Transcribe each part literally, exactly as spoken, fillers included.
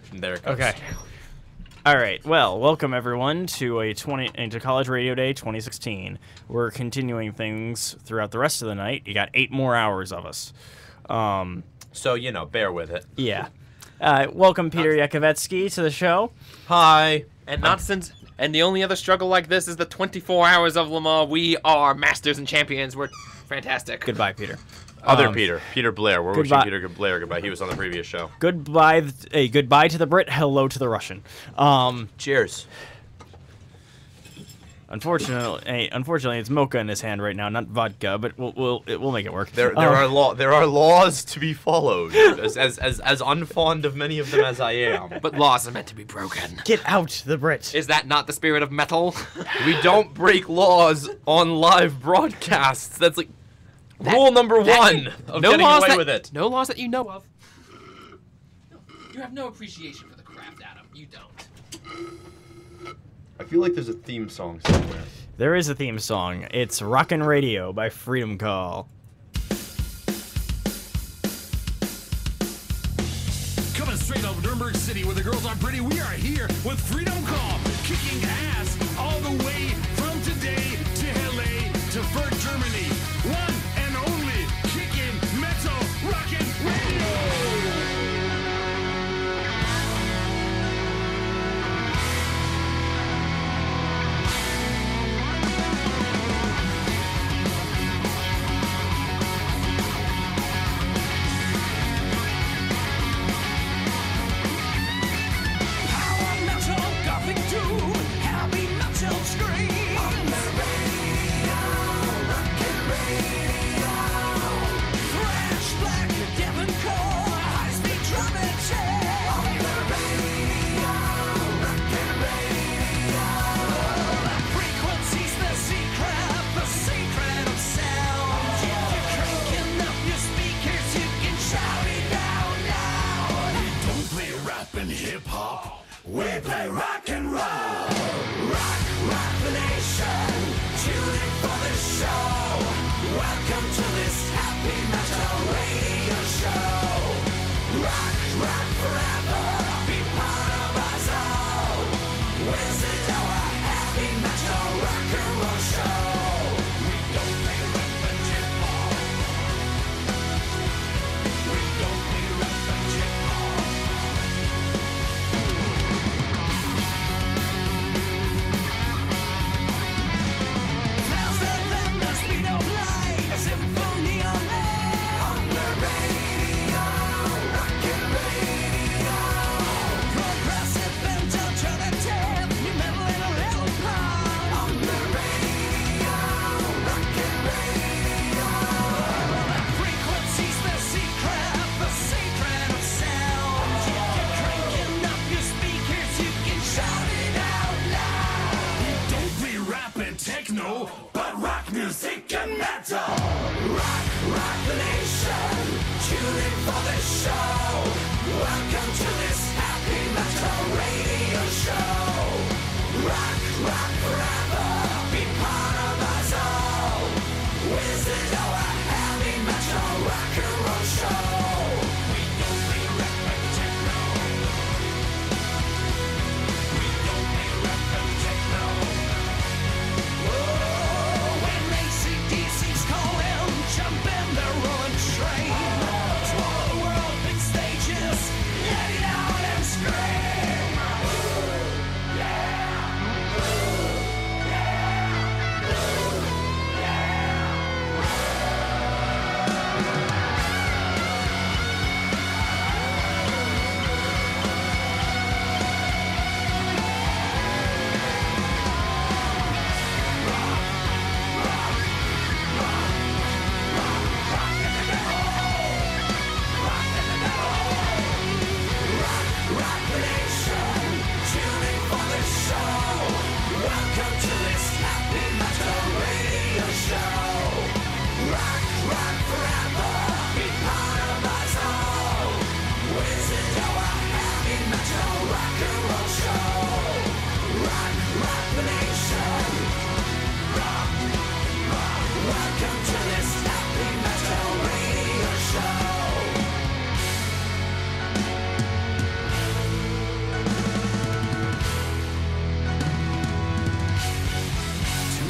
There it goes. Okay. All right. Well, welcome everyone to a twenty into College Radio Day twenty sixteen. We're continuing things throughout the rest of the night. You got eight more hours of us. Um, So, you know, bear with it. yeah. Uh, welcome Peter Yakovetsky to the show. Hi. And not since, and the only other struggle like this is the twenty-four hours of Le Mans. We are masters and champions. We're fantastic. Goodbye, Peter. Other Um, Peter. Peter Blair. We're goodbye. wishing Peter Blair goodbye. He was on the previous show. Goodbye. th- Hey, goodbye to the Brit. Hello to the Russian. Um, Cheers. unfortunately, hey, unfortunately, it's mocha in his hand right now, not vodka. But we'll we'll it, we'll make it work. There, there Uh, are law. There are laws to be followed. As, as, as, as unfond of many of them as I am, But laws are meant to be broken. Get out, the Brit. Is that not the spirit of metal? we don't break laws on live broadcasts. That's like That- rule number that- one of no getting laws away that, with it. No laws that you know of. You have no appreciation for the craft, Adam. You don't. I feel like there's a theme song somewhere. There is a theme song. It's Rockin' Radio by Freedom Call. Coming straight out of Nuremberg City where the girls are pretty, we are here with Freedom Call, kicking ass all the way from today to L A to Furt, Germany. One and only kicking metal rockin' radio. Power metal, gothic doom, heavy metal scream. On the radio, rockin' radio. Thrash, black, Devon core, high-speed drum and chair. On the radio, rockin' radio. Frequency's the secret, the secret of sound. If you're cranking up your speakers, you can shout it out loud. We don't play rap and hip hop. We play rock and roll. Rock, rock the nation. Tune in for the show. Welcome to this happy metal radio show. Rock, rock forever. Be part of us all. Visit our happy metal rock and roll show. We don't play rap and hip hop. We don't play rap and hip hop.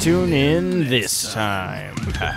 Tune in this time.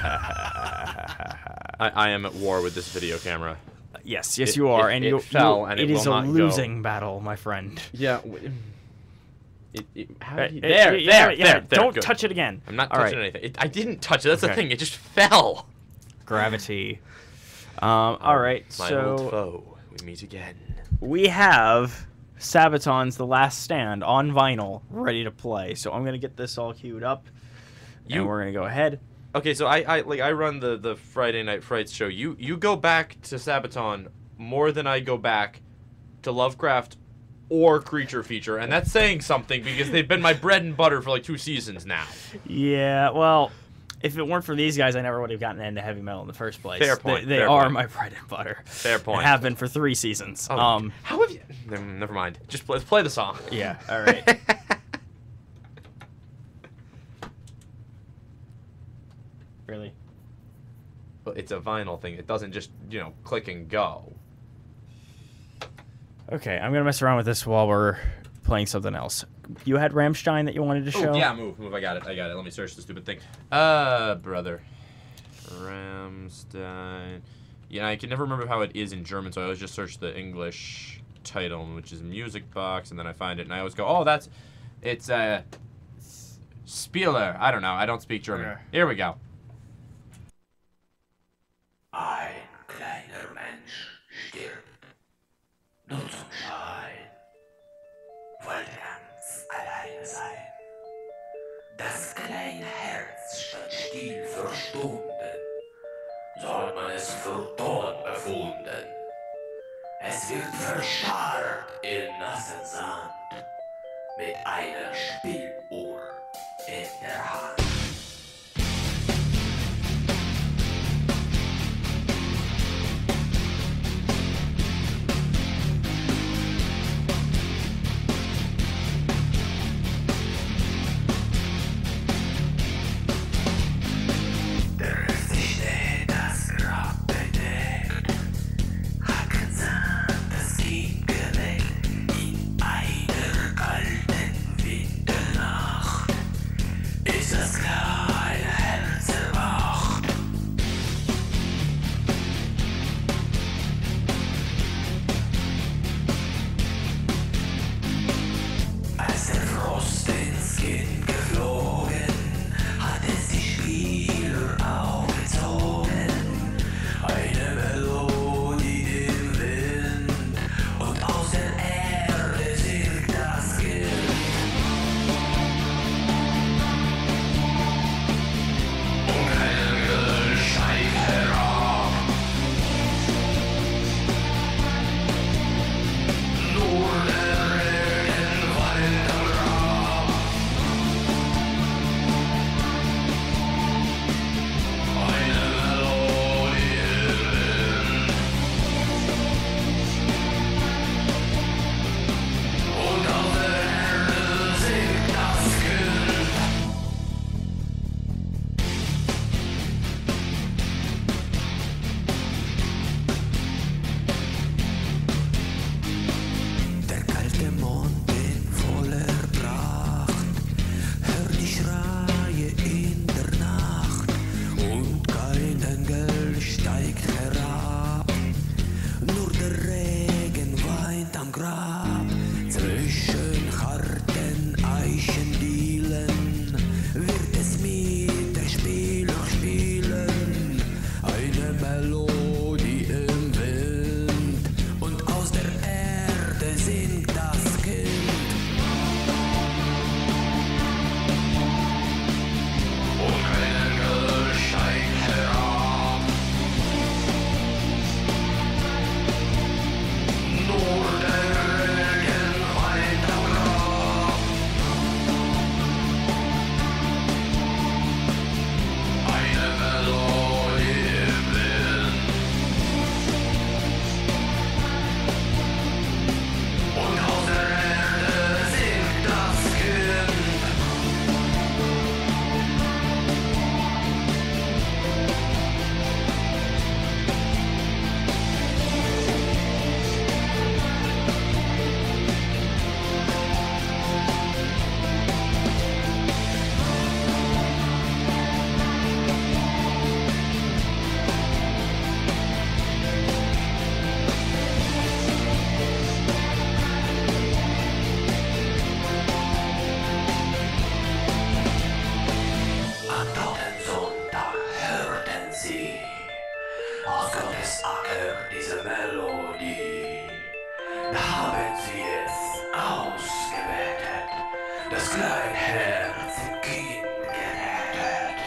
I, I am at war with this video camera. Yes, yes, It- you are, it- and it you, fell, you- and it it is will a not go. losing battle, my friend. Yeah. It, it, how Uh, do you, uh, there, yeah, there, yeah, there, there. Don't good. touch it again. I'm not All touching right. anything. It, I didn't touch it. That's Okay. the thing. It just fell. Gravity. Um, all right, My old so foe. We meet again. we have Sabaton's The Last Stand on vinyl ready to play. So I'm gonna get this all queued up, You- and we're gonna go ahead. Okay, so I, I like I run the, the Friday Night Frights show. You you go back to Sabaton more than I go back to Lovecraft or Creature Feature, and that's saying something because they've been my bread and butter for like two seasons now. Yeah, well, if it weren't for these guys, I never would have gotten into heavy metal in the first place. Fair point, They, they fair are point. my bread and butter. Fair point. And have been for three seasons. Oh, Um, how have you? Never, never mind. Just play, let's play the song. yeah. All right. Really? Well, it's a vinyl thing. It doesn't just you know click and go. Okay, I'm gonna mess around with this while we're playing something else. You had Rammstein that you wanted to show? Oh, yeah, move, move. I got it. I got it. Let me search the stupid thing. Uh, brother. Rammstein. Yeah, I can never remember how it is in German, so I always just search the English title, which is Music Box, and then I find it, and I always go, oh, that's, it's, uh, Spieler. I don't know. I don't speak German. Okay. Here we go. Ein kleiner Mensch stirbt. Nur zum Schein. Wollte ganz alleine sein. Das kleine Herz stand still für Stunden. So hat man es für tot befunden. Es wird verscharrt in nassen Sand. Mit einer Spieluhr in der Hand. Der Schnee das Grab bedeckt, Hackensand das Kind geweckt, in einer kalten Winternacht ist das kleine Herz erwacht. Als der Frost ins Kind geflogen, hat es die Spieler aufgezogen. Eine Melodie im Wind und aus der Erde singt das Kind. Und ein Engel steigt herab. Nur der Regen weint am Grab. Eine Melodie im Wind und auf der Erde singt das Kind. Der kalte Mond in voller Pracht, hör die Schreie in der Nacht und kein Engel steigt herab. Nur der Regen weint am Grab, zwischen harten Eichendielen wird es mit der Spieler spielen. Eine Melodie im Wind und aus der Erde singt das Kind. Und kein Engel steigt herab. Nur der Regen weint am Grab. haben sie es ausgewertet. Das kleine Herz ging gerettet.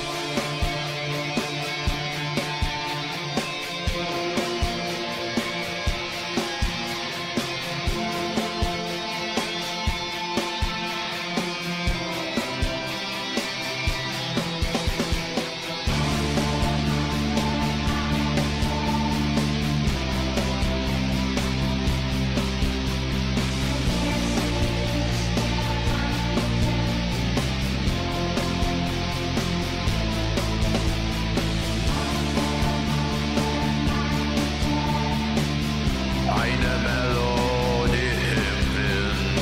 Eine Melodie im Wind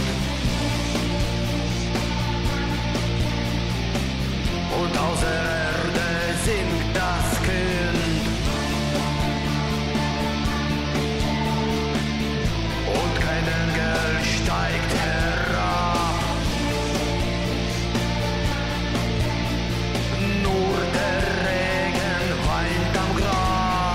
und aus der Erde singt das Kind und kein Engel steigt herab, nur der Regen weint am Grab.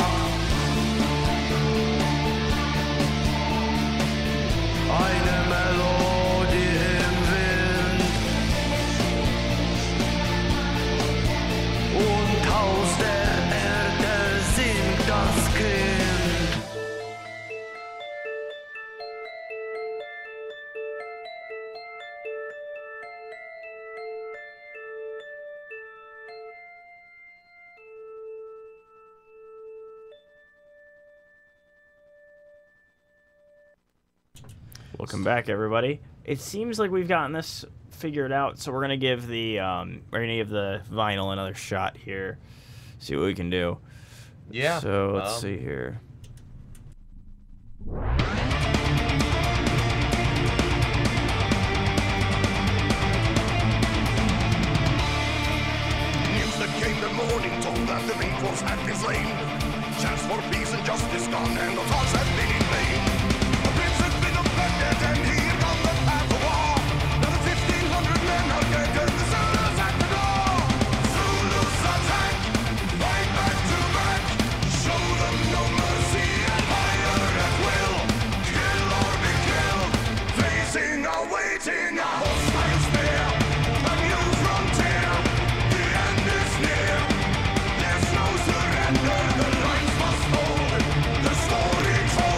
Eine Melodie im Wind und aus der Erde singt das Kind. Welcome back, everybody. It seems like we've gotten this figured out, so we're gonna give the um, we're gonna give the vinyl another shot here. See what we can do. Yeah. So let's um, see here. News that came the morning told that the ring force had been slain. Chance for peace and justice gone, and the thoughts have been in vain. The prince has been offended, and here comes the path of war. Now the fifteen hundred men are dead, and the Zulus at the door. Zulus attack, fight back to back. Show them no mercy and fire at will. Kill or be killed, facing or waiting a hostile spear. A new frontier, the end is near. There's no surrender, the lines must hold. The story told.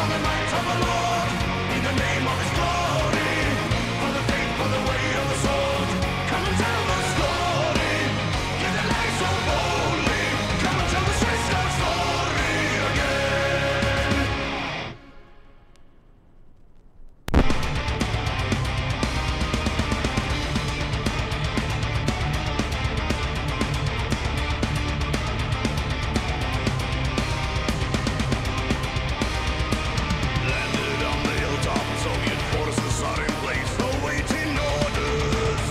for the might of the Lord, in the name of His glory, for the faith, for the way of the sword. Come and tell the story, give the light so boldly. Come and tell the straight star story again. Landed on the hilltop, Soviet forces are in place, awaiting orders.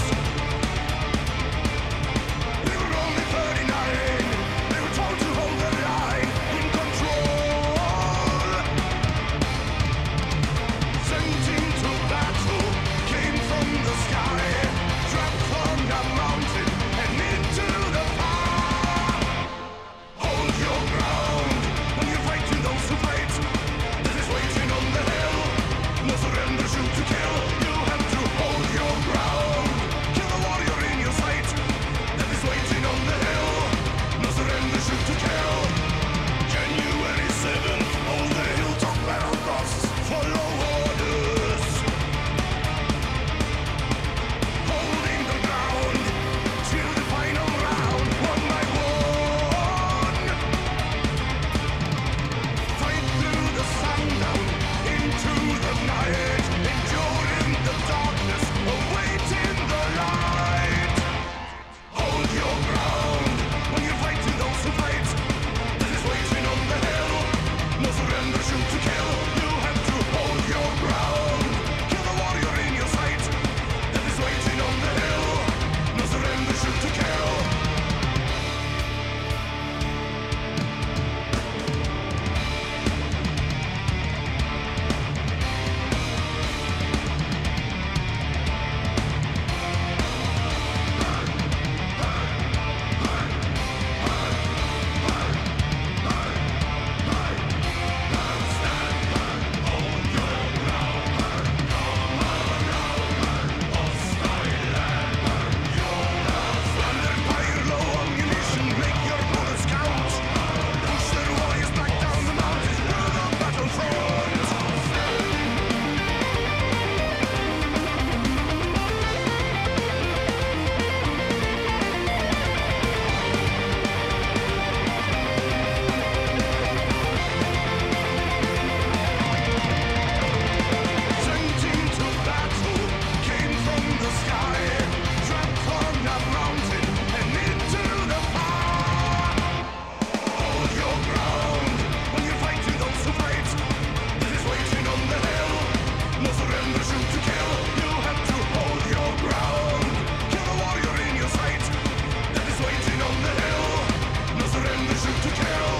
They were only thirty-nine, they were told to hold the line, in control. Sent into battle, came from the sky, dropped from the mountain and into the fire. Hold your ground when you're fighting those who fight. This is waiting on the hill. No surrender, shoot to kill. You have to hold your ground. Kill the warrior in your sight. That is waiting on the hill. No surrender, shoot to kill. January seventh, hold the hilltop battle crosses. Follow orders. Holding the ground till the final round, one by one. Fight through the sundown into the night, enduring the darkness, awaiting the light. Hold your ground when you're fighting those who fight. This is waiting on the hill. No surrender, shoot to kill. You have to hold your ground. Kill the warrior in your sight. That is waiting on the hill. No surrender, shoot to kill. Fire low ammunition, make your bullets count. Push their warriors back down the mountains to the battlefront. Sent into battle, came from the sky, dropped from the mountain and into the fire. Hold your ground when you're fighting those who fight. This is waiting on the hill. No surrender, shoot to kill. You have to hold your ground. Kill the warrior in your sight. That is waiting on the hill. No surrender, shoot to kill.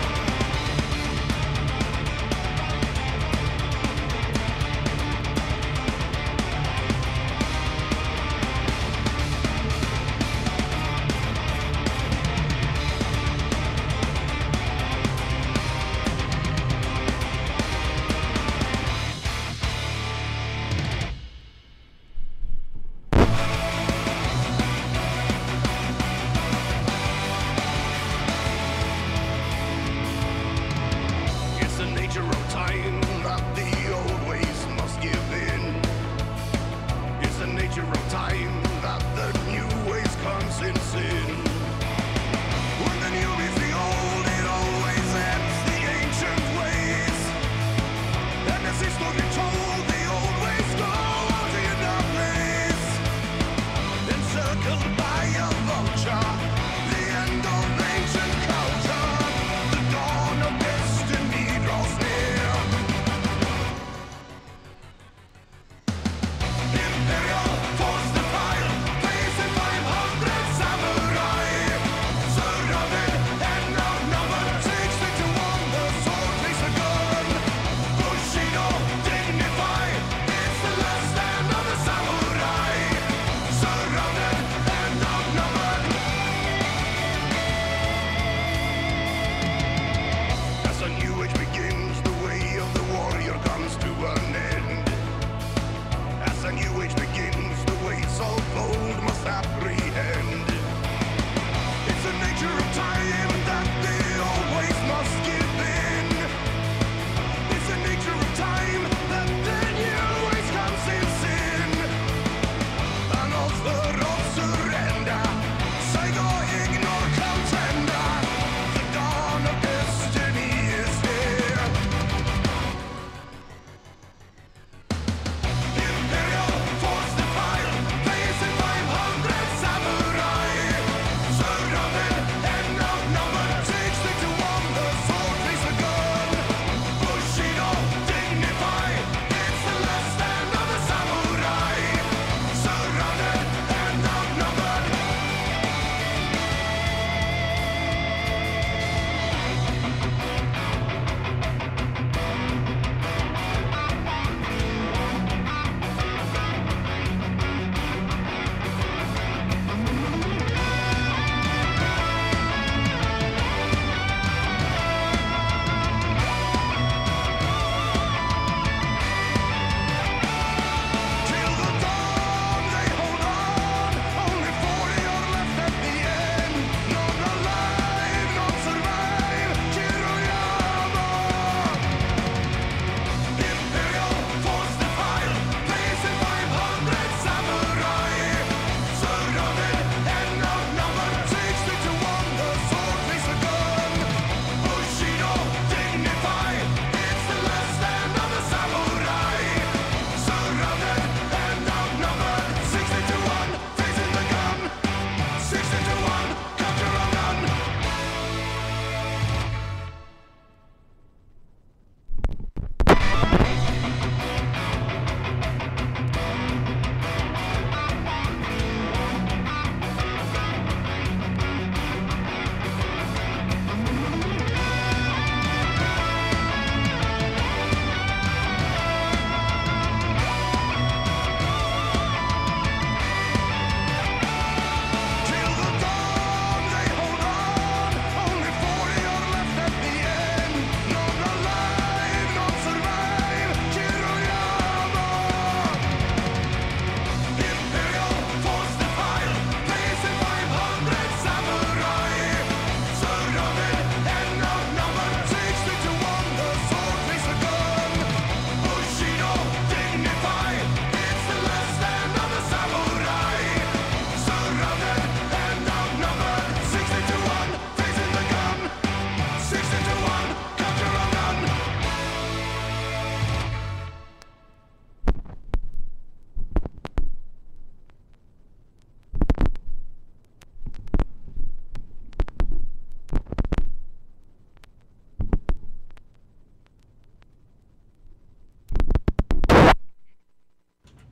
It's the nature of time that the old ways must give in. It's the nature of time that the new ways comes in sin. When the new meets the old, it always ends the ancient ways. And as history told, the old ways go out in a place. Encircled by a vulture, the end of ancient culture. The dawn of destiny draws near. Imperial force defile, facing five hundred samurai. Surrounded and outnumbered, sixty to one, the sword face a gun. Bushido, dignified.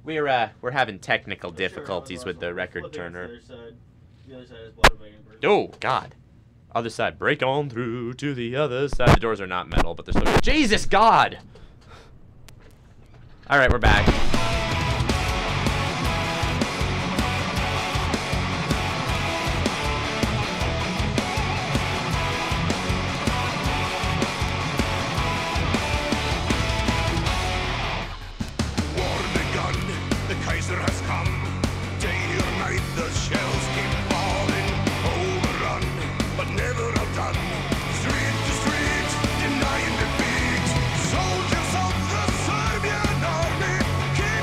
We're uh we're having technical difficulties with the record turner. Oh God. Other side. Break on through to the other side. The doors are not metal, but they're still. Jesus God. All right, we're back. War begun, the Kaiser has come. Day or night, the shells keep falling. Overrun, but never outdone. Street to street, denying defeat. Soldiers of the Serbian army,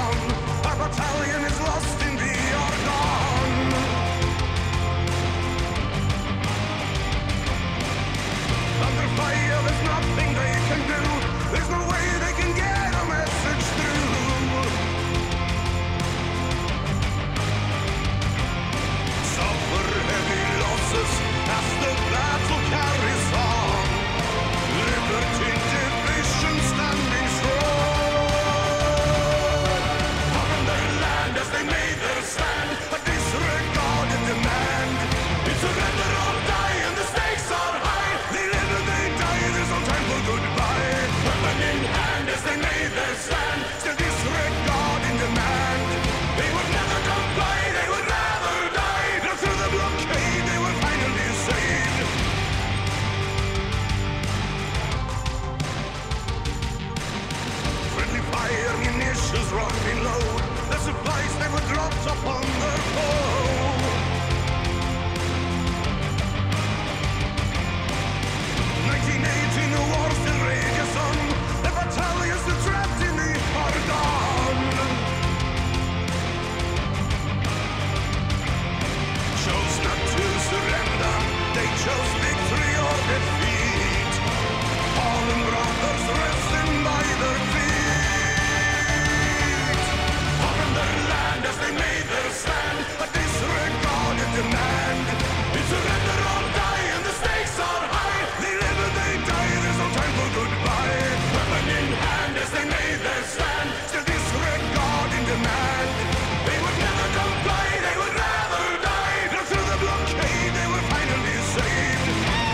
on. Our battalion is lost and we are gone. Under fire, there's nothing they can do. There's no way they can get a message through. Suffer heavy losses as the battle carries on. Liberty division standing strong. On their land as they made their stand, a disregarded demand. It's surrender or die and the stakes are high. They live and they die, there's no time for goodbye. Weapon in hand as they made their stand, still disregarding demand. They would never comply, they would rather die. Now through the blockade they were finally saved. Friendly fire munitions running low. The supplies they were dropped upon their foe. nineteen eighteen, the war still rages on. The battalions still trapped in the Argonne. Chose not to surrender. They chose victory or defeat. Fallen brothers resting by their feet. On their land as they made their stand, a disregarded demand. It's surrender or die and the stakes are high. They live and they die, there's no time for goodbye. Weapon in hand as they made their stand, still disregarding demand. They would never comply, they would rather die. Now through the blockade they were finally saved.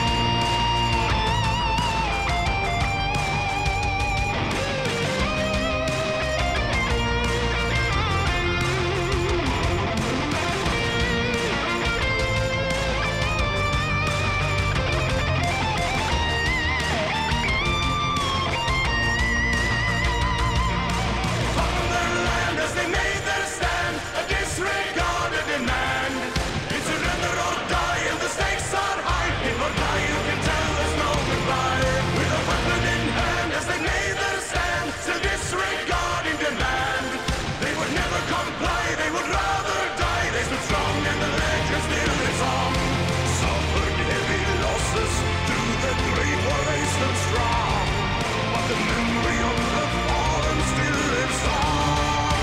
On their land as they made their stand, a disregarded demand. It's surrender or die and the stakes are high. In or die you can tell there's no goodbye. With a weapon in hand as they made their stand, still disregarding demand. They would never comply, they would rather die. They stood strong and the legend still lives on. Suffered heavy losses through the great war they stood strong. But the memory of the fallen still lives on.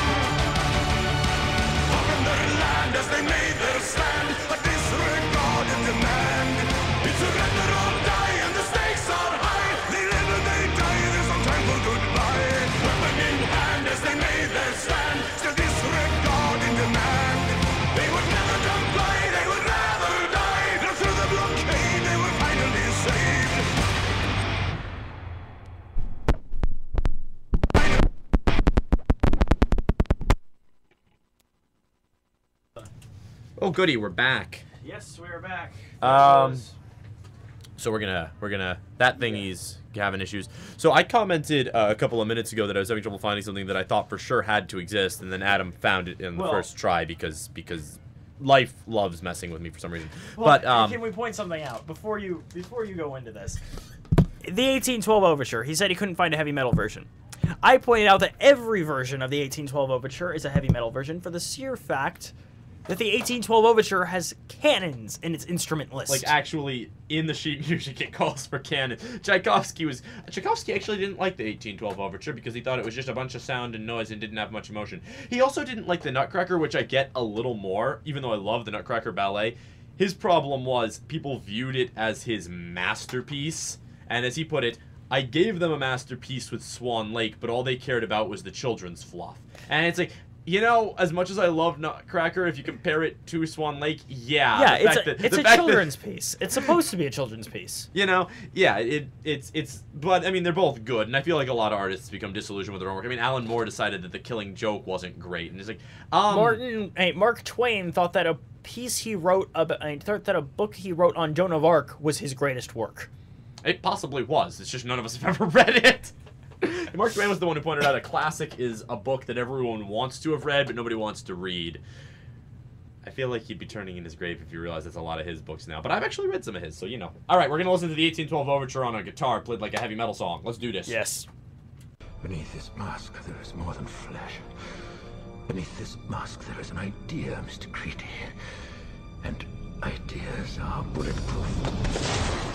On their land as they made their stand, a disregarded demand. It's surrender or die and the stakes are high. They live and they die, there's no time for goodbye. Weapon in hand as they made their stand, still disregarding demand. They would never comply, they would rather die. Now through the blockade they were finally saved. Oh goody, we're back. Yes, we're back. Um, So we're gonna we're gonna that thingy's having issues. So I commented uh, a couple of minutes ago that I was having trouble finding something that I thought for sure had to exist, and then Adam found it in the Well- first try because because life loves messing with me for some reason. Well, but um, can we point something out before you before you go into this? The eighteen twelve Overture. He said he couldn't find a heavy metal version. I pointed out that every version of the eighteen twelve Overture is a heavy metal version for the sheer fact that the eighteen twelve Overture has cannons in its instrument list. like actually in the sheet music it calls for canon. Tchaikovsky was Tchaikovsky actually didn't like the eighteen twelve Overture because he thought it was just a bunch of sound and noise and didn't have much emotion. He also didn't like the Nutcracker, which I get a little more, even though I love the Nutcracker Ballet. His problem was people viewed it as his masterpiece, and as he put it, I gave them a masterpiece with Swan Lake, but all they cared about was the children's fluff. And it's like, you know, as much as I love Nutcracker, if you compare it to Swan Lake, yeah. yeah, the it's fact a, that- it's the a fact that- children's piece. It's supposed to be a children's piece. You know, yeah, it it's it's but I mean they're both good, and I feel like a lot of artists become disillusioned with their own work. I mean, Alan Moore decided that The Killing Joke wasn't great, and it's like, um, Martin, hey, Mark Twain thought that a piece he wrote about, I thought that a book he wrote on Joan of Arc was his greatest work. it possibly was. It's just none of us have ever read it. And Mark Twain was the one who pointed out a classic is a book that everyone wants to have read, but nobody wants to read. I feel like he'd be turning in his grave if you realize that's a lot of his books now. But I've actually read some of his, so you know. All right, we're gonna listen to the eighteen twelve Overture on a guitar played like a heavy metal song. Let's do this. Yes. Beneath this mask, there is more than flesh. Beneath this mask, there is an idea, Mister Creedy. And ideas are bulletproof.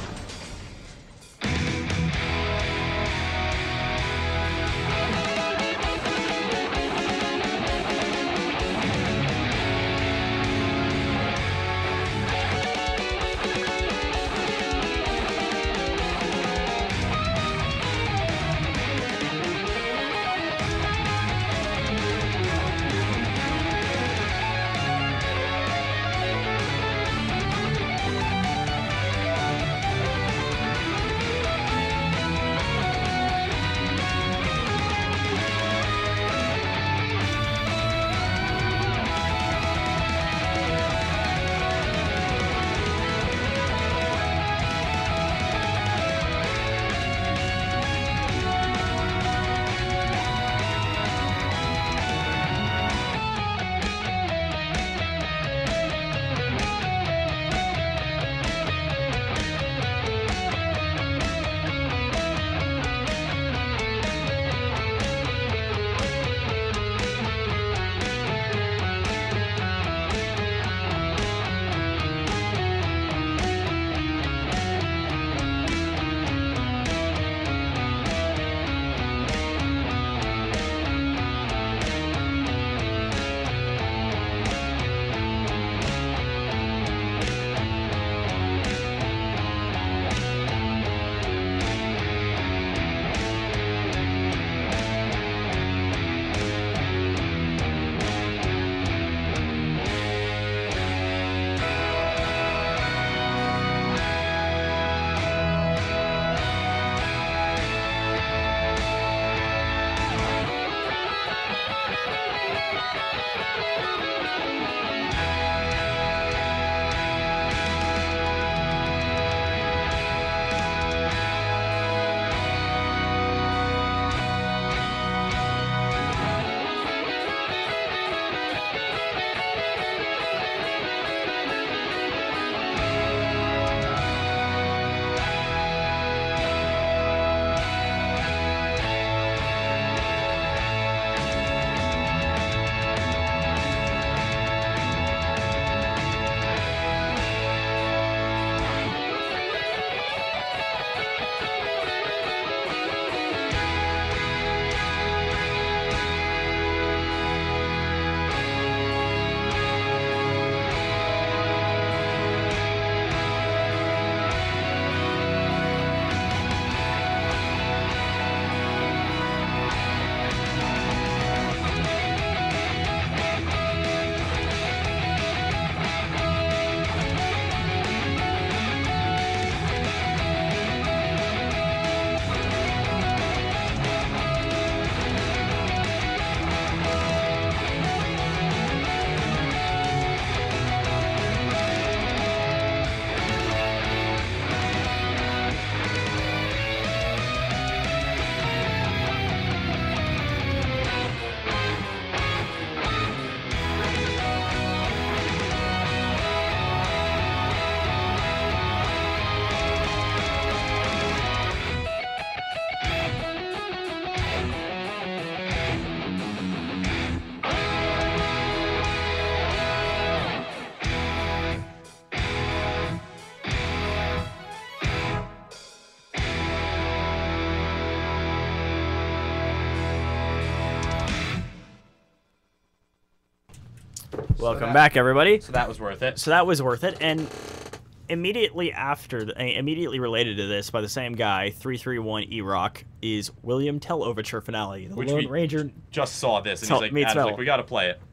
Welcome that- back, everybody. So that was worth it. So that was worth it, and immediately after, the, uh, immediately related to this by the same guy, three three one E-Rock, is William Tell Overture Finale, the Which Lone we Ranger. Just saw this, and Tell- he's like, meets Adam's like, Metal. we got to play it.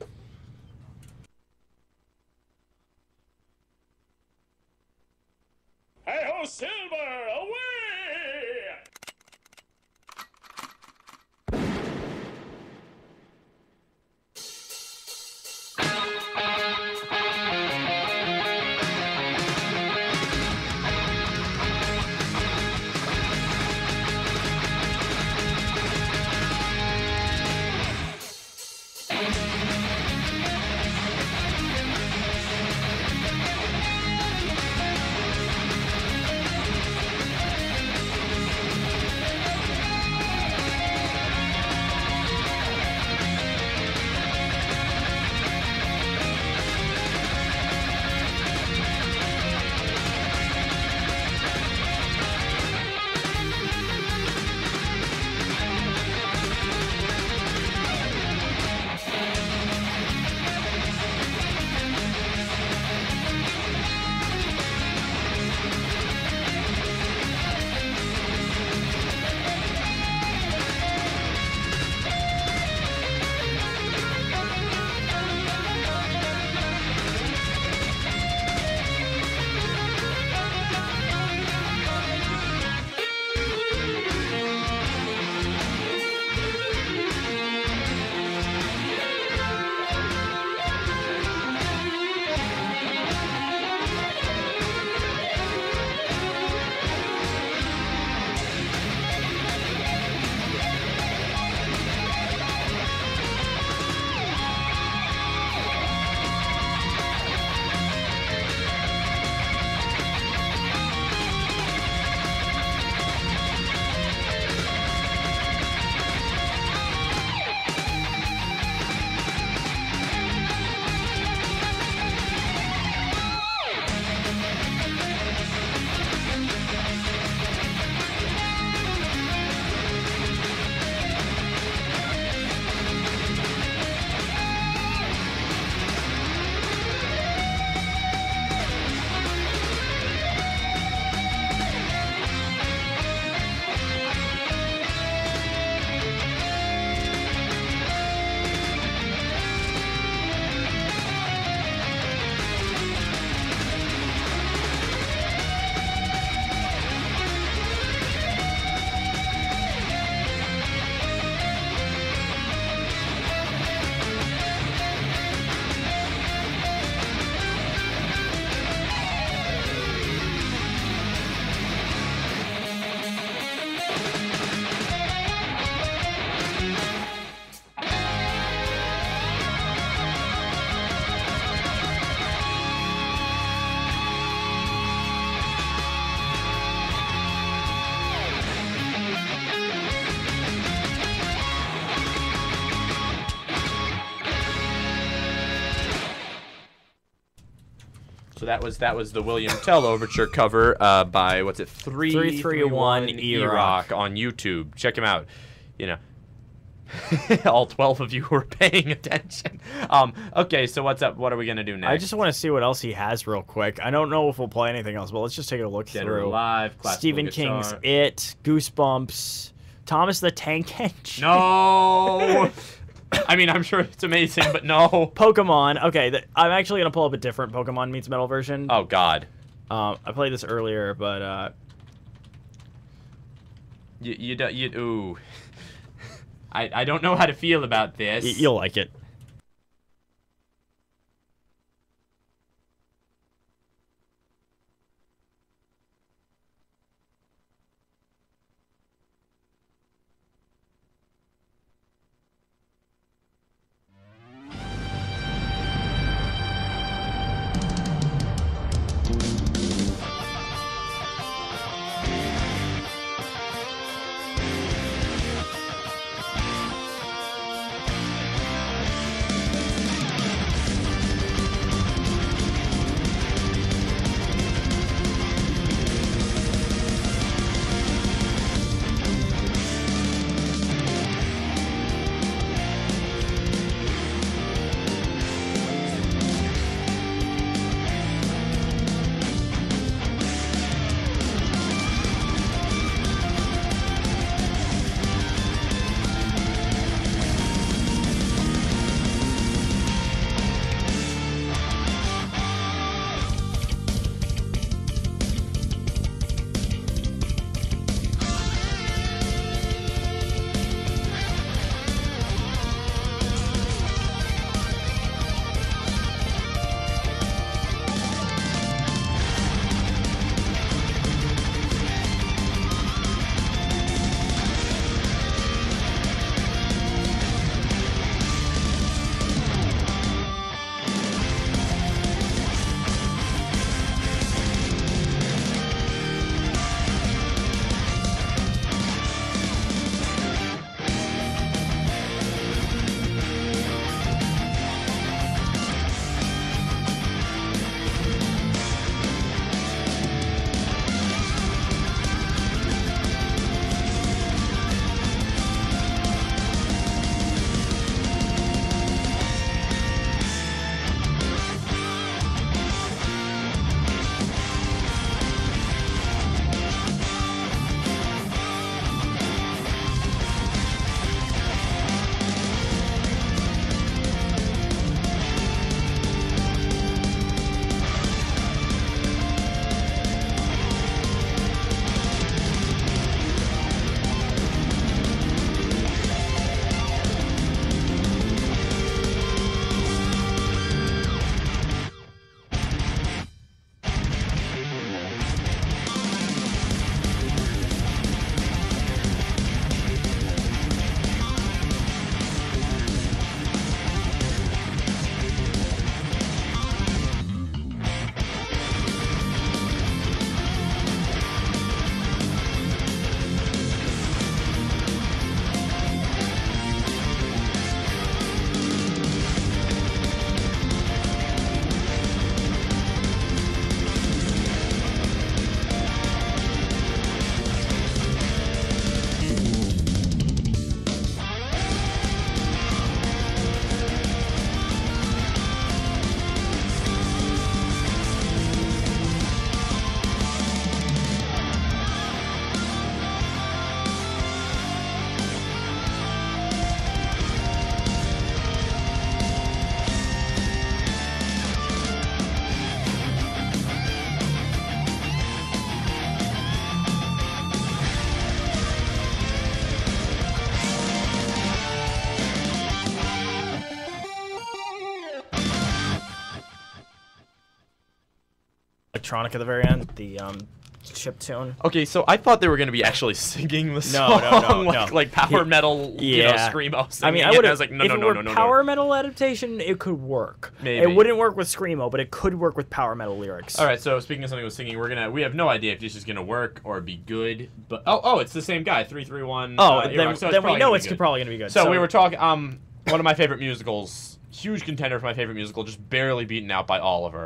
Hey-ho, Silver, away! So that was that was the William Tell Overture cover uh, by what's it three three three one E-Rock on YouTube. Check him out. You know, all twelve of you who are paying attention. Um, okay, so what's up? What are we gonna do next? I just want to see what else he has real quick. I don't know if we'll play anything else, but let's just take a look Dead or through. Alive, classical Stephen guitar. King's It, Goosebumps, Thomas the Tank Engine. No. I mean, I'm sure it's amazing, but no. Pokemon. Okay, th I'm actually gonna pull up a different Pokemon meets metal version. Oh God. Um, I played this earlier, but uh, You you don't you ooh. I I don't know how to feel about this. y you'll like it. electronic at the very end, the um, chip tune. Okay, so I thought they were going to be actually singing the No, song, no, no, like, no. like power He- metal, you know, yeah. screamo. I Singing mean, I it, would and I have. was like, no, if no, it no, were no, no, power no. metal adaptation, it could work. Maybe. It wouldn't work with screamo, but it could work with power metal lyrics. All right, so speaking of something with singing, we're gonna we have no idea if this is gonna work or be good. But oh, oh, it's the same guy, three three one. Oh, uh, then, Earrock, so it's then we probably know gonna it's be good. probably gonna be good. So, we were talking. Um, one of my favorite musicals, huge contender for my favorite musical, just barely beaten out by Oliver.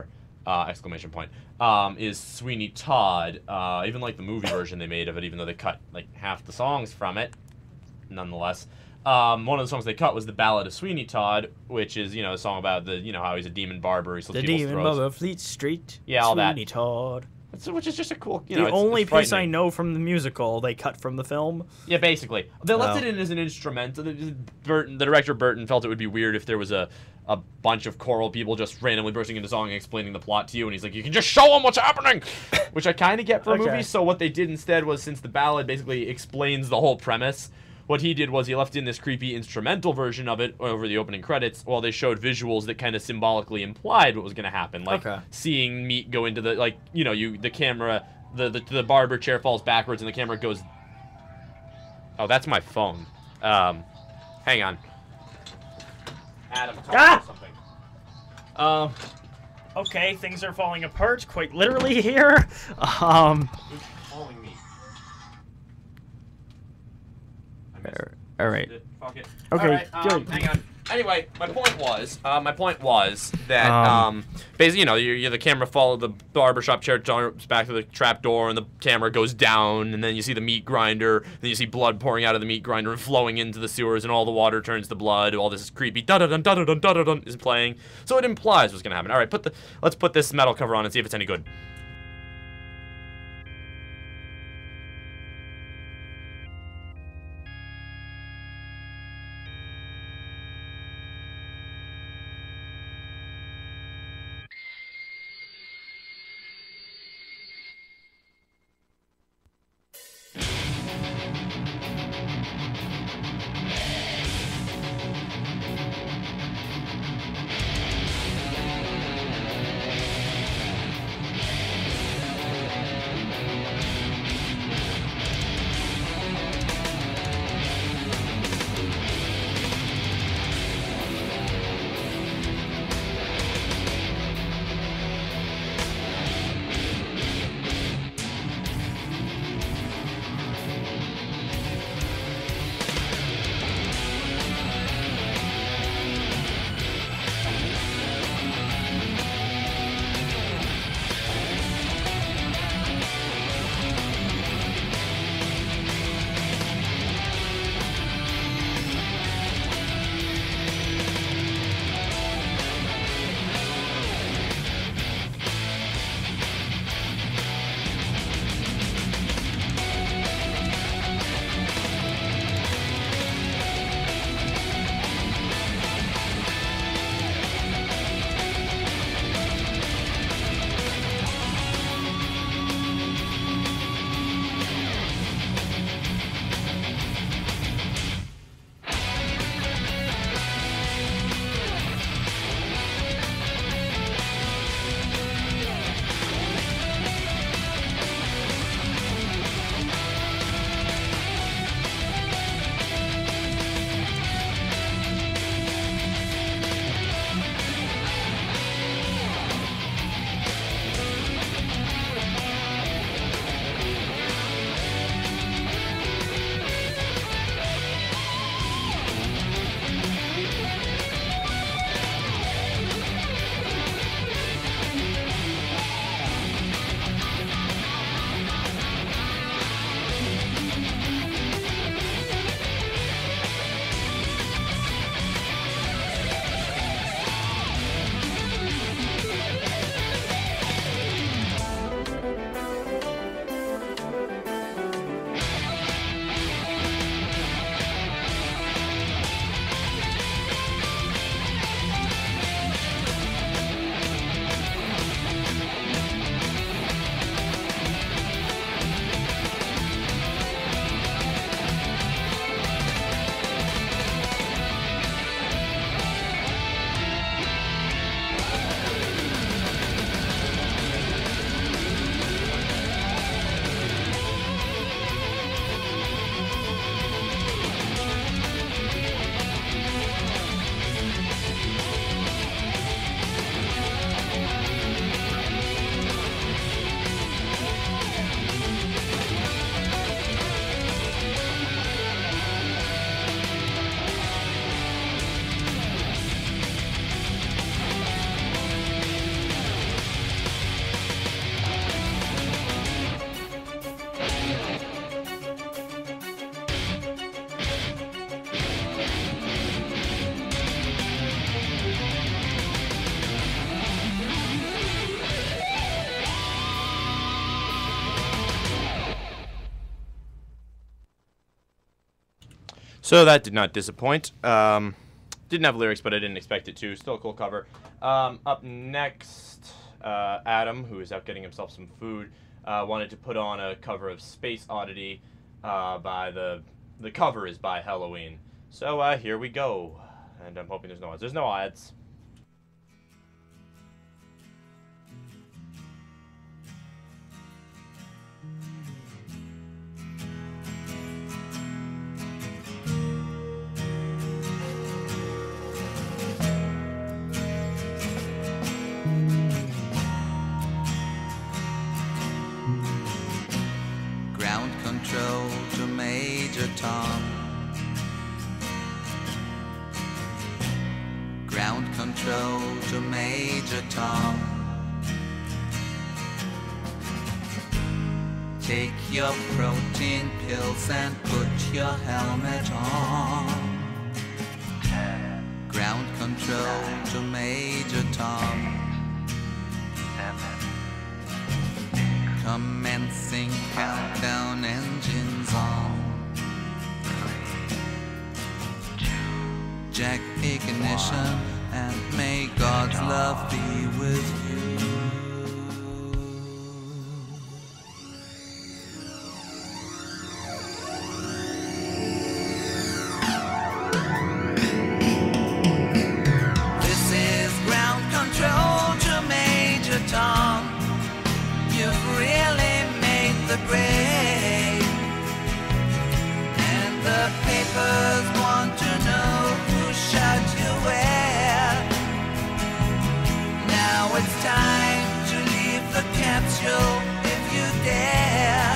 uh, exclamation point, um, is Sweeney Todd. Uh, even like the movie version they made of it, even though they cut like half the songs from it, nonetheless. Um, one of the songs they cut was the Ballad of Sweeney Todd, which is, you know, a song about the, you know, how he's a demon barber. He slits The people's demon throats. barber, Fleet Street. Yeah, all that. Sweeney Todd. It's, which is just a cool, you The know, it's, only it's piece I frightening. know from the musical they cut from the film. Yeah, basically. They left Oh. it in as an instrumental. The, Burton, the director Burton felt it would be weird if there was a, a bunch of choral people just randomly bursting into song and explaining the plot to you, and he's like, you can just show them what's happening! Which I kind of get for a Okay. movie, so what they did instead was, since the ballad basically explains the whole premise, what he did was he left in this creepy instrumental version of it over the opening credits while they showed visuals that kind of symbolically implied what was going to happen. Like, Okay. seeing meat go into the, like, you know, you the camera, the, the, the barber chair falls backwards and the camera goes... Oh, that's my phone. Um, hang on. Adam, talk Ah! about something. Um, Okay, things are falling apart quite literally here. Um, who's calling me? I missed it. all right. Fuck it. Okay, All right, um, good. hang on. Anyway, my point was, uh, my point was that, Um, um, basically, you know, you you the camera follow the barbershop chair jumps back to the trap door, and the camera goes down, and then you see the meat grinder, then you see blood pouring out of the meat grinder and flowing into the sewers, and all the water turns to blood. All this is creepy. Da da dun da da dun da da dun is playing, so it implies what's gonna happen. All right, put the let's put this metal cover on and see if it's any good. So that did not disappoint. Um, didn't have lyrics, but I didn't expect it to. Still a cool cover. Um, up next, uh, Adam, who is out getting himself some food, uh, wanted to put on a cover of Space Oddity uh, by the... The cover is by Halloween. So uh, here we go. And I'm hoping there's no ads. There's no ads. Ground control to Major Tom. Ground control to Major Tom. Take your protein pills and put your helmet on. Ground control to Major Tom. Commencing countdown, engines on. Jack ignition, and may God's love be with you. This is ground control to Major Tom. You've really made the grade, and the papers want to know who shot you where. Now it's time to leave the capsule if you dare.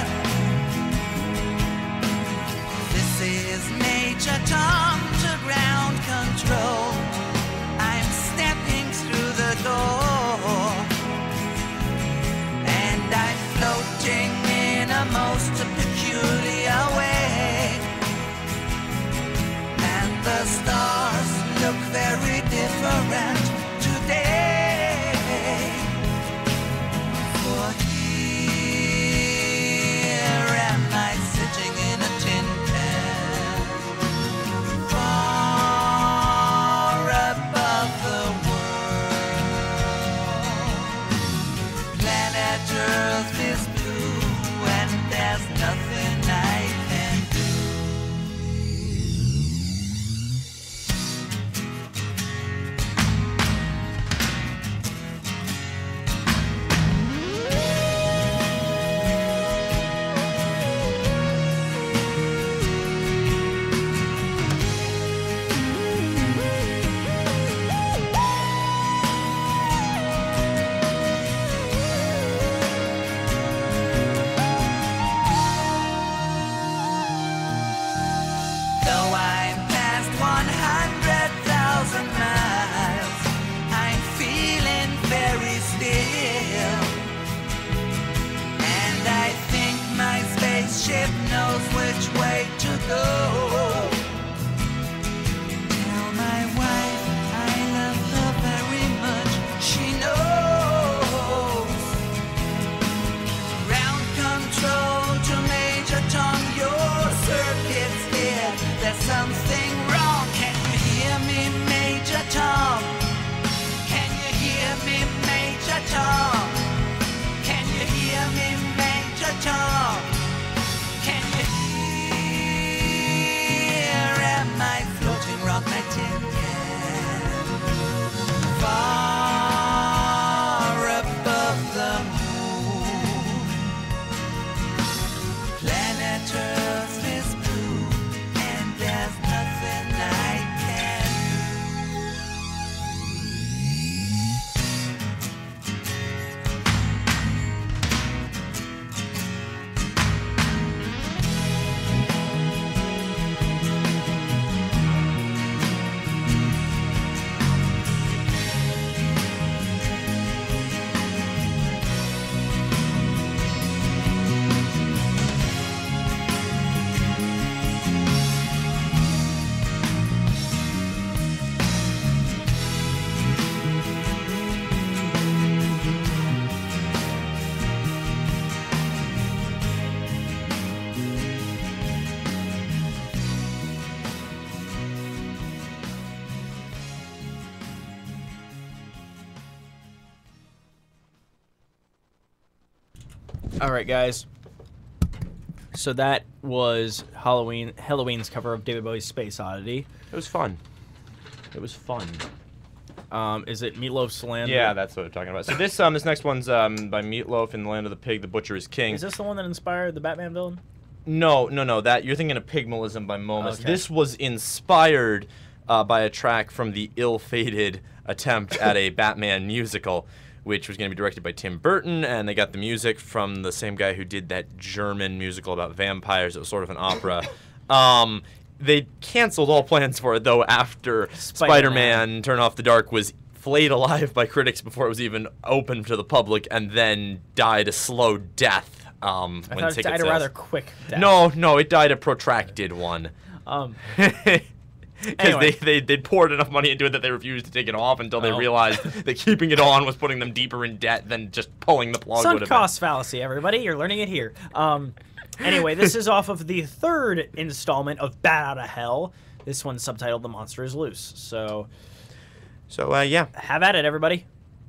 This is Major Tom to ground control. I'm stepping through the door, and I'm floating in a most peculiar way. And the stars look very different today. For here am I sitting in a tin can, far above the world. Planet Earth is blue, and there's nothing I can do. Though I'm past one hundred thousand miles, I'm feeling very still. And I think my spaceship knows which way to go. Tell my wife I love her very much, she knows. Ground control to Major Tom, your circuit's dead. There's something wrong. Can you hear me, Major Tom? Can you hear me, Major Tom? Can you hear me, Major Tom? Can you hear All right, guys. So that was Halloween. Halloween's cover of David Bowie's Space Oddity. It was fun. It was fun. Um, is it Meatloaf's Land? Yeah, that's what we're talking about. So this um this next one's um by Meatloaf in the Land of the Pig, the Butcher is King. Is this the one that inspired the Batman villain? No, no, no. That you're thinking of Pygmalism by Momus. Okay. This was inspired uh, by a track from the ill-fated attempt at a Batman musical, which was going to be directed by Tim Burton, and they got the music from the same guy who did that German musical about vampires. It was sort of an opera. Um, they canceled all plans for it, though, after Spider-Man. Spider-Man Turn Off the Dark was flayed alive by critics before it was even open to the public, and then died a slow death um, I when thought it ticket died a sales. rather quick death. No, no, it died a protracted one. Um, Because Anyway. they, they, they poured enough money into it that they refused to take it off until they Oh. realized that keeping it on was putting them deeper in debt than just pulling the plug would sunk have cost fallacy, everybody. You're learning it here. Um, anyway, this is off of the third installment of Bat Out of Hell. This one's subtitled The Monster is Loose. So been. So, uh, yeah. have at it, everybody.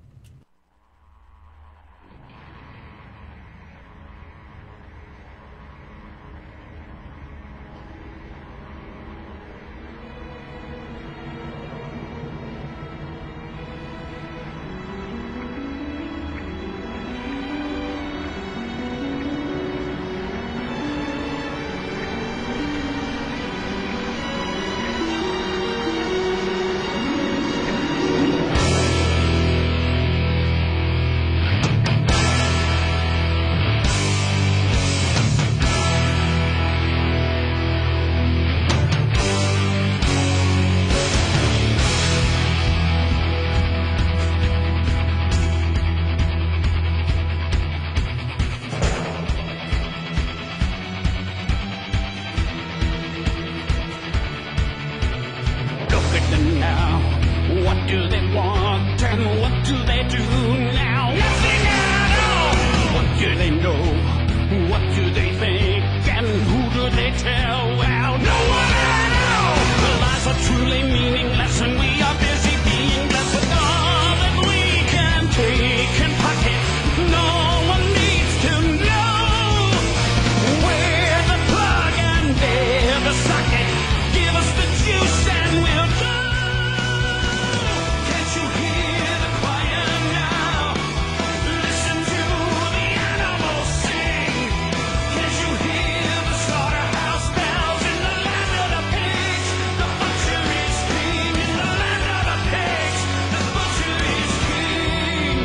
Look at them now. What do they want and what do they do now? Nothing at all. What do they know? What do they think? And who do they tell? Well, no one at all. The lies are truly meaningless, and we are busy being blessed with all that we can take and pocket. No one needs to know where the plug and there the socket. Give us the juice and we'll go. Can't you hear the choir now? Listen to the animals sing. Can't you hear the slaughterhouse bells in the land of the pigs? The butcher is king in the land of the pigs. The butcher is king.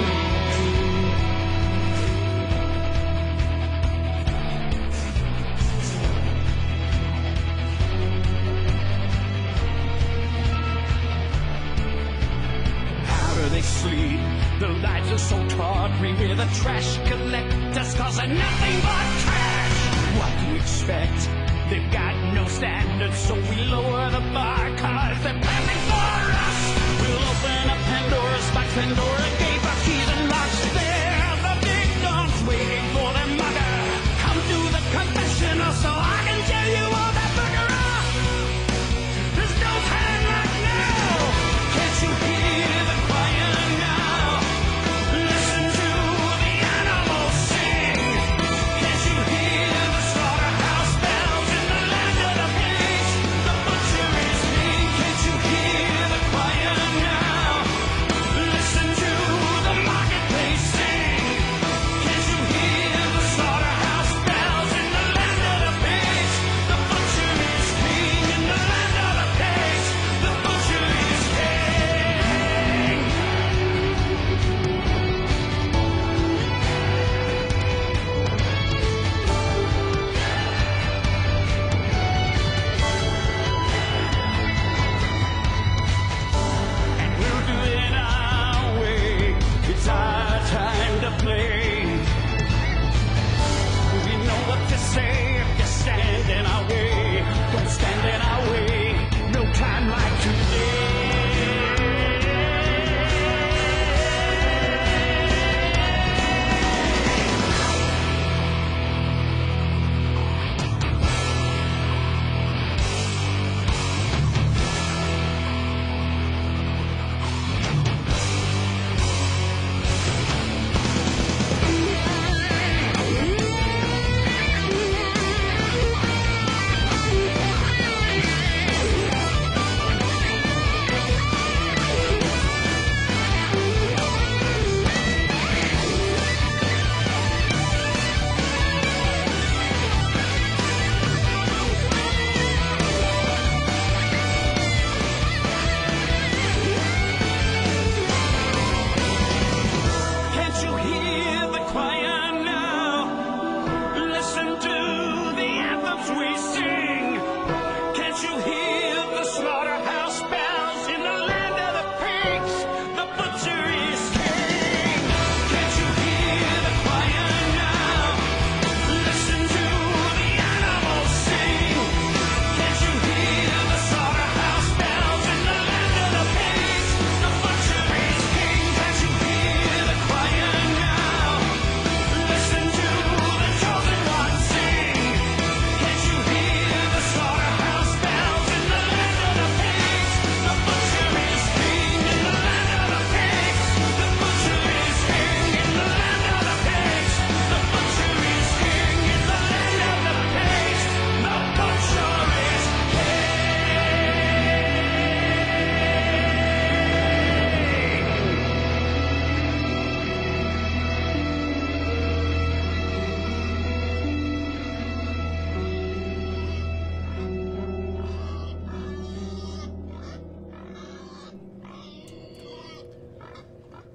How do they sleep? The lights are so tawdry. We're the trash collectors causing nothing but trash. What do you expect? They've got no standards, so we lower the bar cause they're planning for us. We'll open up Pandora's box. Pandora gave us keys and locks. There, the big dogs waiting for their mother. Come to the confessional so I can tell you all that booger off. There's no time like now. Can't you hear the choir now? Listen to the animals sing. Can't you hear the slaughterhouse bells in the land of the pigs? The butcher is king. Can't you hear the choir now? Listen to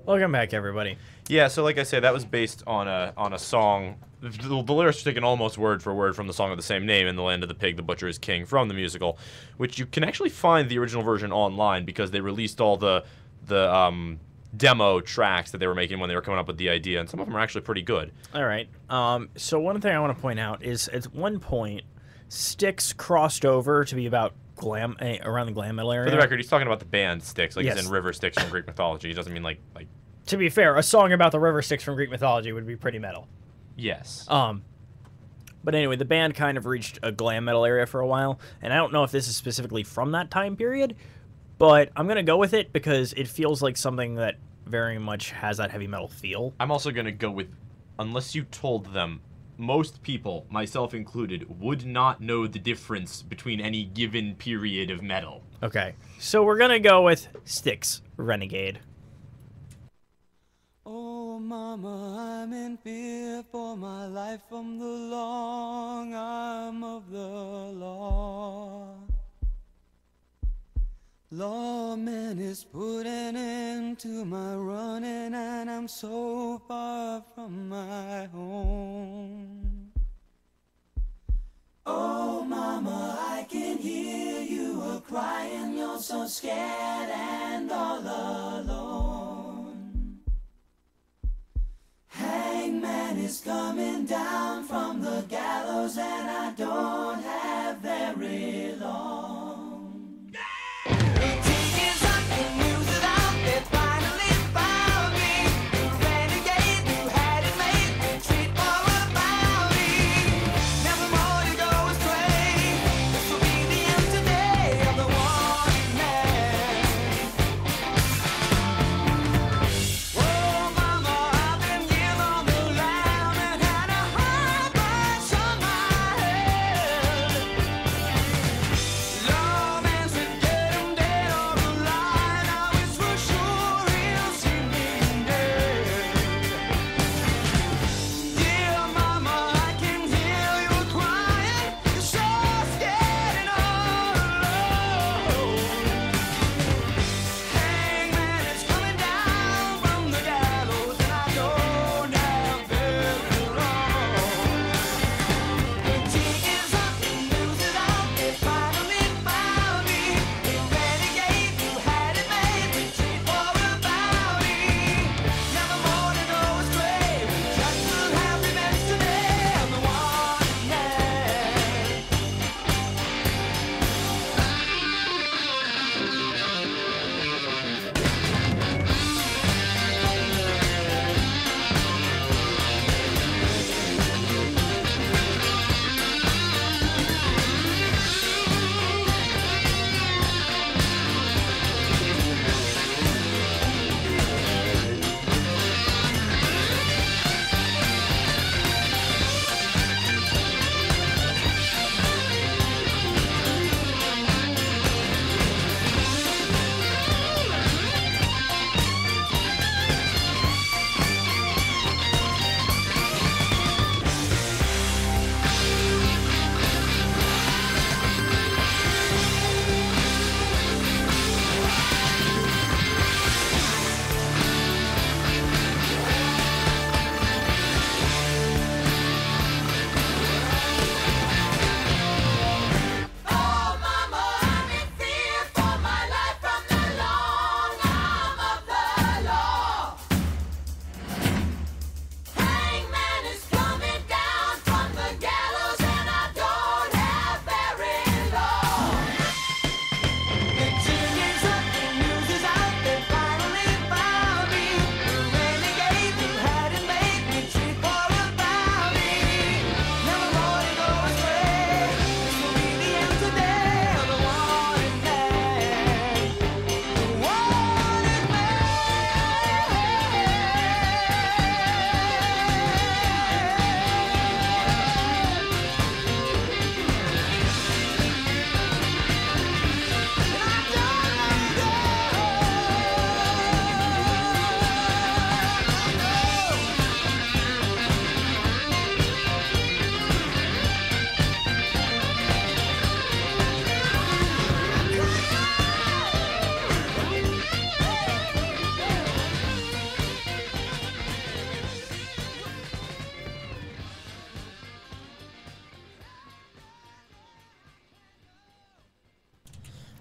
Welcome back, everybody. Yeah, so like I said, that was based on a on a song. The, the lyrics are taken almost word for word from the song of the same name, "In the Land of the Pig, the Butcher is King," from the musical, which you can actually find the original version online because they released all the the um, demo tracks that they were making when they were coming up with the idea, and some of them are actually pretty good. All right. Um, so one thing I want to point out is at one point, Styx crossed over to be about glam eh, around the glam metal area. For the record, he's talking about the band Styx, like Yes. he's in River Styx from Greek mythology. He doesn't mean like like. To be fair, a song about the river Styx from Greek mythology would be pretty metal. Yes. Um, but anyway, the band kind of reached a glam metal area for a while, and I don't know if this is specifically from that time period, but I'm gonna go with it because it feels like something that very much has that heavy metal feel. I'm also gonna go with, unless you told them, most people, myself included, would not know the difference between any given period of metal. Okay, so we're gonna go with Styx, Renegade. Oh, mama, I'm in fear for my life from the long arm of the law. Lawman is putting into my running, and I'm so far from my home. Oh, mama, I can hear you a crying, you're so scared and all alone. Hangman is coming down from the gallows, and I don't have very long. The king is up, the news is out, they finally found me. The renegade who had it made, treat more about me. Never more to go astray, this will be the end today of the one man. Oh, mama, I've been on the line and had a heart rush on my head.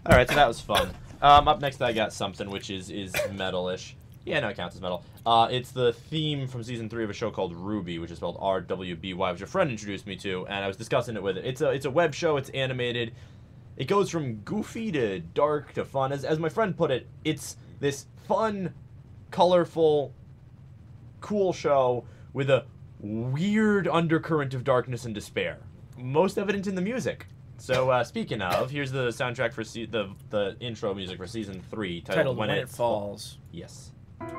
All right, so that was fun. Um, up next, I got something which is is metal-ish. Yeah, no, it counts as metal. Uh, it's the theme from season three of a show called Ruby, which is spelled R W B Y, which a friend introduced me to, and I was discussing it with it. It's a it's a web show. It's animated. It goes from goofy to dark to fun. As as my friend put it, it's this fun, colorful, cool show with a weird undercurrent of darkness and despair, most evident in the music. So uh, speaking of, here's the soundtrack for se the the intro music for season three, titled, Titled When, When It, It Falls. Yes.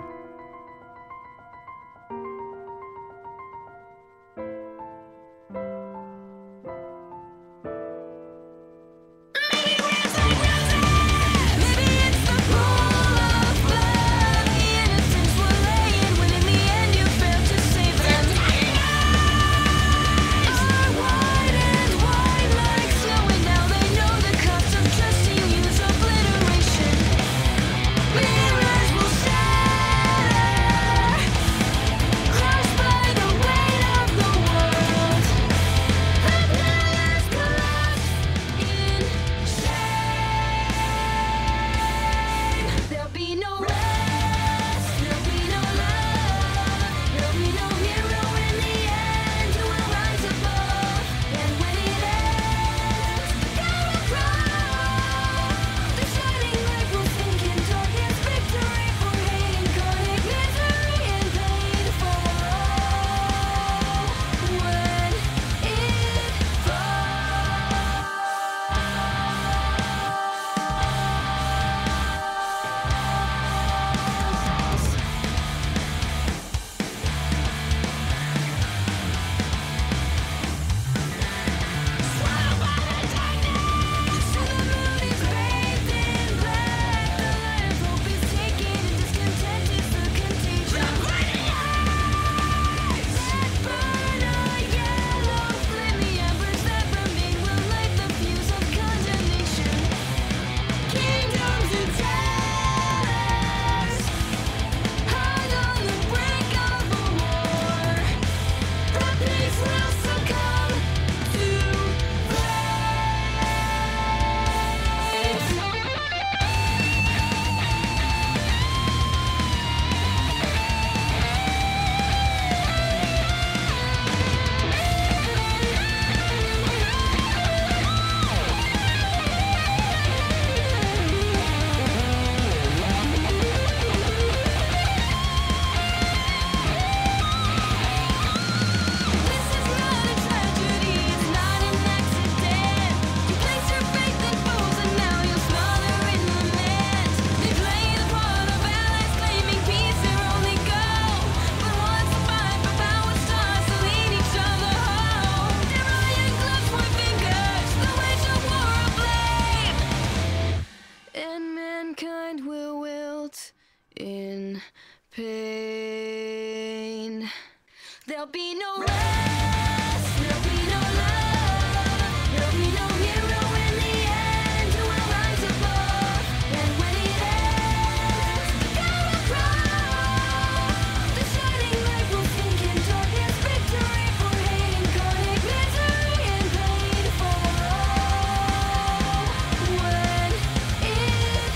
in pain. There'll be no rest, there'll be no love, there'll be no hero in the end who will rise above. And when it ends, the sky will cry. The shining light will sink in darkness, victory for hate, incarnate misery and pain for all. When it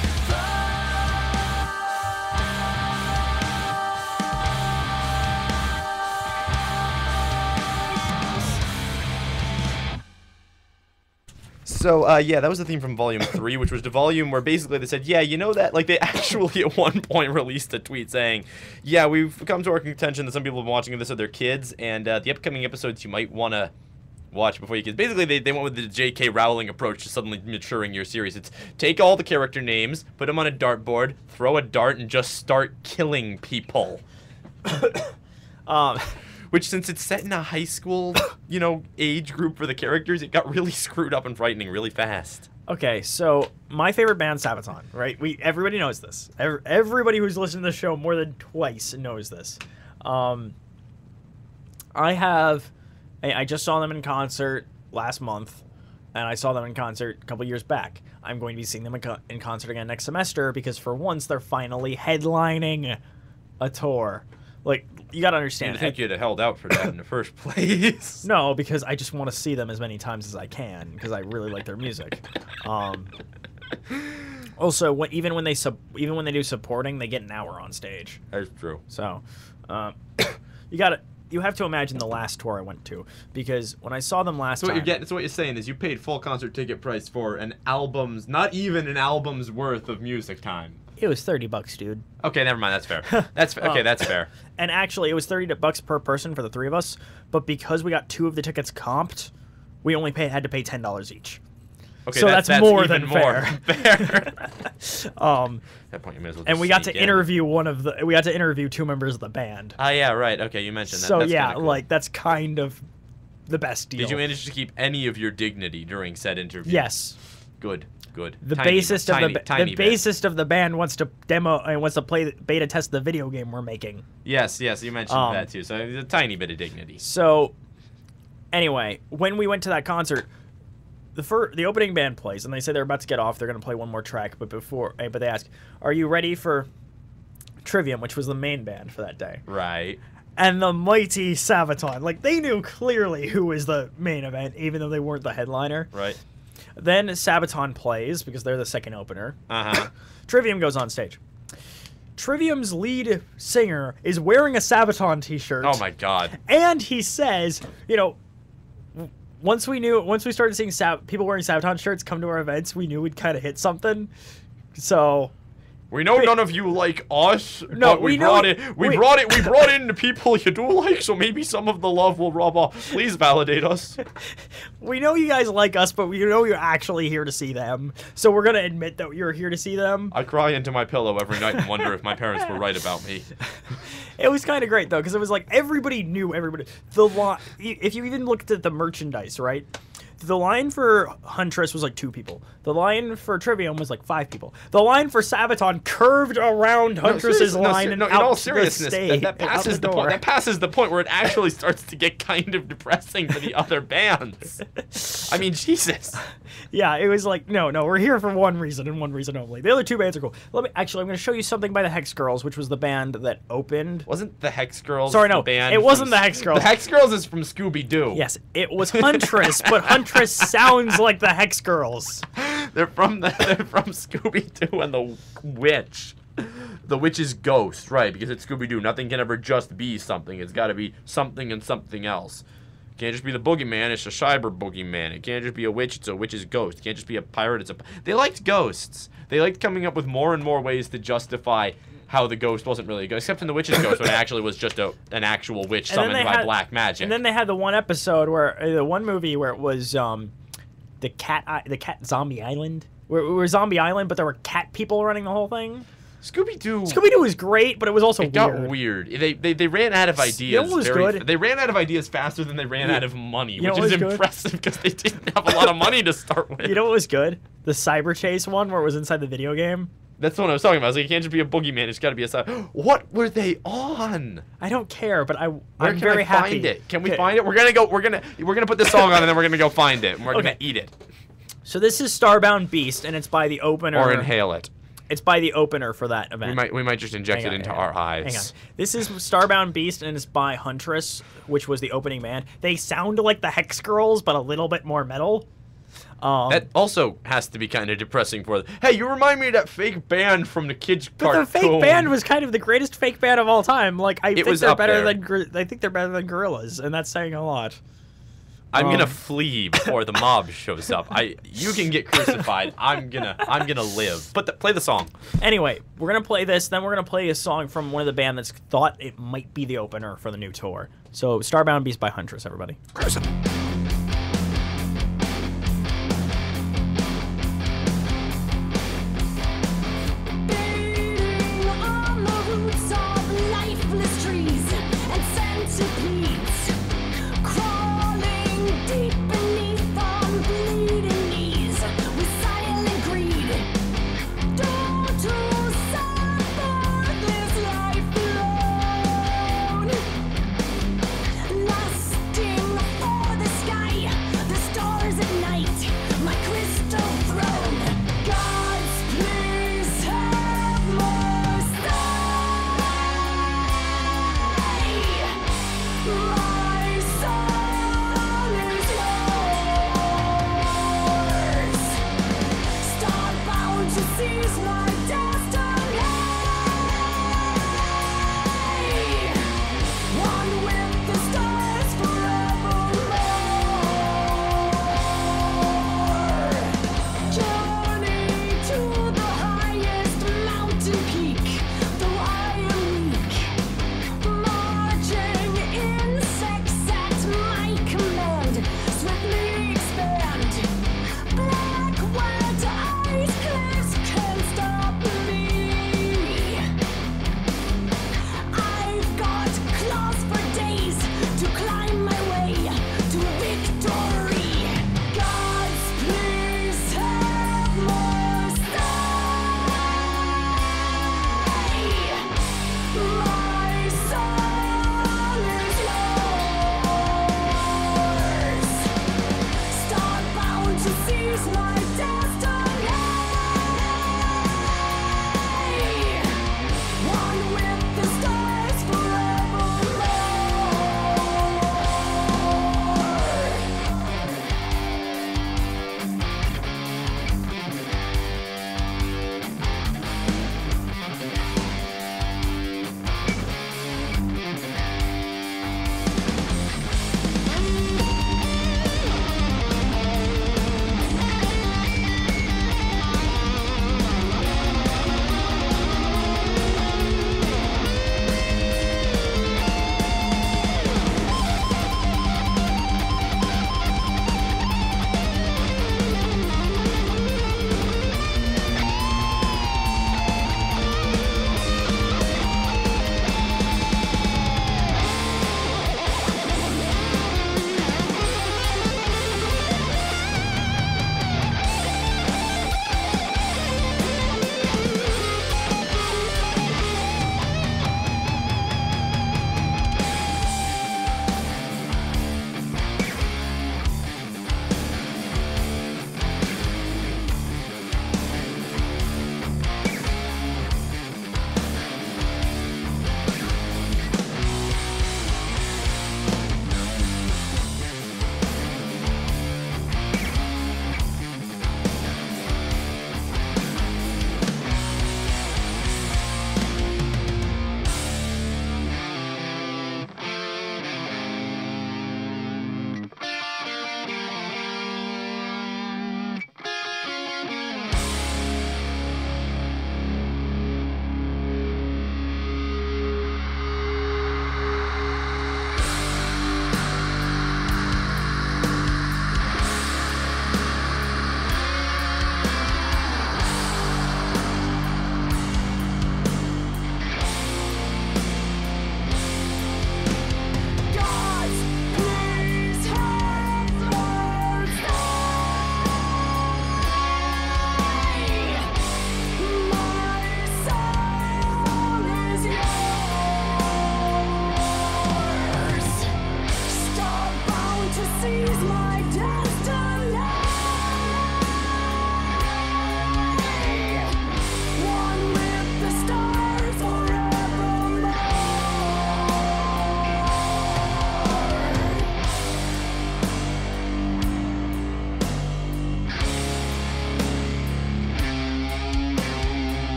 So, uh, yeah, that was the theme from Volume three, which was the volume where basically they said, yeah, you know that, like, they actually at one point released a tweet saying, yeah, we've come to our contention that some people have been watching this with their kids, and uh, the upcoming episodes you might want to watch before you kids. Basically, they, they went with the J K Rowling approach to suddenly maturing your series. It's take all the character names, put them on a dartboard, throw a dart, and just start killing people. um... Which, since it's set in a high school, you know, age group for the characters, it got really screwed up and frightening really fast. Okay, so my favorite band, Sabaton, right? We everybody knows this. Every, everybody who's listened to the show more than twice knows this. Um, I have, I, I just saw them in concert last month, and I saw them in concert a couple years back. I'm going to be seeing them in, co in concert again next semester because for once they're finally headlining a tour. Like, you gotta understand. I think you'd have held out for that in the first place. No, because I just want to see them as many times as I can because I really like their music. Um, Also, what, even when they sub, even when they do supporting, they get an hour on stage. That's true. So, um, you got to you have to imagine the last tour I went to, because when I saw them last So what time, you're getting, so what you're saying is you paid full concert ticket price for an album's, not even an album's worth of music time. it was thirty bucks, dude. Okay, never mind. That's fair. That's okay. Um, That's fair. And actually, it was thirty bucks per person for the three of us. But because we got two of the tickets comped, we only paid had to pay ten dollars each. Okay, so that's, that's, that's more even than more fair. fair. um, At that point, you may as well and just we got to sneak in. interview one of the. We got to interview two members of the band. Ah, yeah, right. Okay, you mentioned that. So That's yeah, kinda cool. like that's kind of the best deal. Did you manage to keep any of your dignity during said interview? Yes. Good. Good. The Tiny- bassist tiny, of the tiny the bit. bassist of the band wants to demo and wants to play beta test the video game we're making. Yes, yes, you mentioned Um, that too. So a tiny bit of dignity. So, anyway, when we went to that concert, the fir- the opening band plays, and they say they're about to get off. They're going to play one more track, but before, eh, but they ask, "Are you ready for Trivium?" Which was the main band for that day. Right. And the mighty Sabaton, like they knew clearly who was the main event, even though they weren't the headliner. Right. Then Sabaton plays because they're the second opener. Uh huh. Trivium goes on stage. Trivium's lead singer is wearing a Sabaton t-shirt. Oh my God. And he says, you know, w- once we knew, once we started seeing Sab- people wearing Sabaton shirts come to our events, we knew we'd kind of hit something. So, We know none of you like us, No, but we, we know- brought it. We we- brought it. We brought in the people you do like, so maybe some of the love will rub off. Please validate us. we know you guys like us, but we know you're actually here to see them. So we're gonna admit that you're here to see them. I cry into my pillow every night and wonder if my parents were right about me. It was kind of great though, because it was like everybody knew everybody. The line, if you even looked at the merchandise, right? The line for Huntress was like two people. The line for Trivium was like five people. The line for Sabaton curved around Huntress's seriously, no, line ser- and no, in out all the seriousness, stage, that, that and out passes the the, point. door. That passes the point where it actually starts to get kind of depressing for the other bands. I mean, Jesus. Yeah, it was like, no, no, we're here for one reason and one reason only. The other two bands are cool. Let me actually, I'm going to show you something by the Hex Girls, which was the band that opened. Wasn't the Hex Girls? Sorry, no, the band it wasn't from the S- Hex Girls. The Hex Girls is from Scooby Doo. Yes, it was Huntress, but Huntress sounds like the Hex Girls. They're from the, they're from Scooby Doo and the Witch. The Witch's ghost, right? Because it's Scooby Doo. Nothing can ever just be something. It's got to be something and something else. It can't just be the boogeyman. It's a cyber boogeyman. It can't just be a witch. It's a witch's ghost. It can't just be a pirate. It's a. They liked ghosts. They liked coming up with more and more ways to justify how the ghost wasn't really a ghost, except in the witch's ghost when it actually was just a an actual witch And then summoned they by had- black magic. And then they had the one episode where, uh, the one movie where it was um, the cat, I- the cat Zombie Island, where it was Zombie Island, but there were cat people running the whole thing. Scooby Doo. Scooby Doo was great, but it was also It got weird. weird. They, they they ran out of You ideas. know what was very, good? They ran out of ideas faster than they ran You- out of money, you know which what is was good? impressive because they didn't have a lot of money to start with. You know what was good? The Cyber Chase one, where it was inside the video game. That's what I was talking about. I was like, it can't just be a boogeyman. It's got to be a side. What were they on? I don't care, but I, Where I'm can very I happy. find it? Can we Okay. find it? We're gonna go. We're gonna we're gonna put this song on and then we're gonna go find it and we're gonna Okay. eat it So this is Starbound Beast, and it's by the opener. or inhale it. It's by the opener for that event. We might we might just inject Hang it on, into hang our on, eyes. Hang on. This is Starbound Beast, and it's by Huntress, which was the opening band. They sound like the Hex Girls, but a little bit more metal. Um, That also has to be kind of depressing for them. Hey, you remind me of that fake band from the kids' but cartoon. the fake band was kind of the greatest fake band of all time. Like I think was they're up better there. than Gor- I think they're better than Gorillaz, and that's saying a lot. I'm Um, gonna flee before the mob shows up. I you can get crucified. I'm gonna I'm gonna live. But the, play the song. Anyway, we're gonna play this. Then we're gonna play a song from one of the band that's thought it might be the opener for the new tour. So Starbound Beast by Huntress, everybody. Bending on the roots of lifeless trees and centipedes, crawling deep beneath on bleeding knees with silent greed. Don't suffer this life alone, lusting for the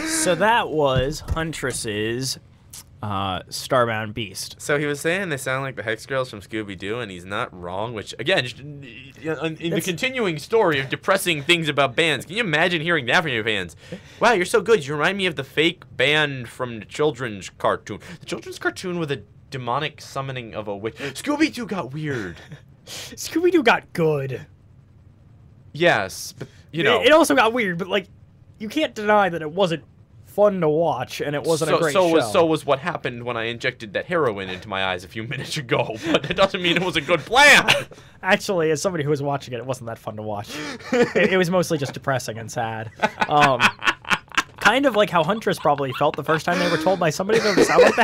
So that was Huntress's uh, Starbound Beast. So he was saying they sound like the Hex Girls from Scooby-Doo, and he's not wrong, which, again, just, in in the continuing story of depressing things about bands, can you imagine hearing that from your fans? Wow, you're so good. You remind me of the fake band from the children's cartoon. The children's cartoon with a demonic summoning of a witch. Scooby-Doo got weird. Scooby-Doo got good. Yes, but, you know. It, it also got weird, but, like, you can't deny that it wasn't fun to watch, and it wasn't so, a great so show. Was, so was what happened when I injected that heroin into my eyes a few minutes ago, but it doesn't mean it was a good plan. Actually, as somebody who was watching it, it wasn't that fun to watch. it, it was mostly just depressing and sad. Um, kind of like how Huntress probably felt the first time they were told by somebody that they sound like the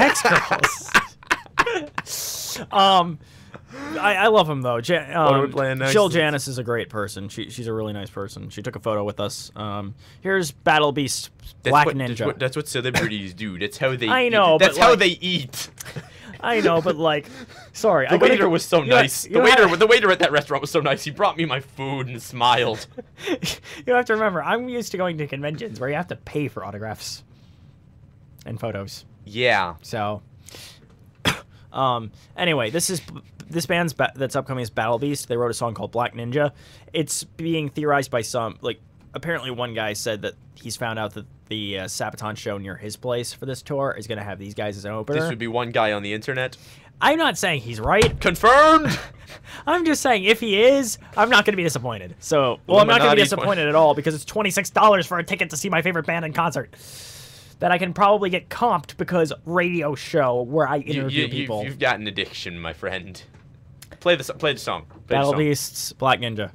Hex Girls. um... I, I love him though. Ja- um, Jill Janis is a great person. She she's a really nice person. She took a photo with us. Um, here's Battle Beast Black that's what, Ninja. That's what, that's what celebrities do. That's how they. I know. Eat. That's but how like, they eat. I know, but like, sorry. The I waiter gotta, was so you know, nice. you The know waiter, how- the waiter at that restaurant was so nice. He brought me my food and smiled. You have to remember, I'm used to going to conventions where you have to pay for autographs and photos. Yeah. So, um, anyway, this is this band's ba- that's upcoming is Battle Beast. They wrote a song called Black Ninja. It's being theorized by some, like, apparently one guy said that he's found out that the uh, Sabaton show near his place for this tour is going to have these guys as an opener. This would be one guy on the internet. I'm not saying he's right. Confirmed. I'm just saying if he is, I'm not going to be disappointed. So, well, I'm not going to be Illuminati disappointed at all because it's twenty-six dollars for a ticket to see my favorite band in concert. That I can probably get comped because radio show where I You, interview you, people. You've, you've got an addiction, my friend. Play the play the song. Play Battle the song. Beasts, Black Ninja.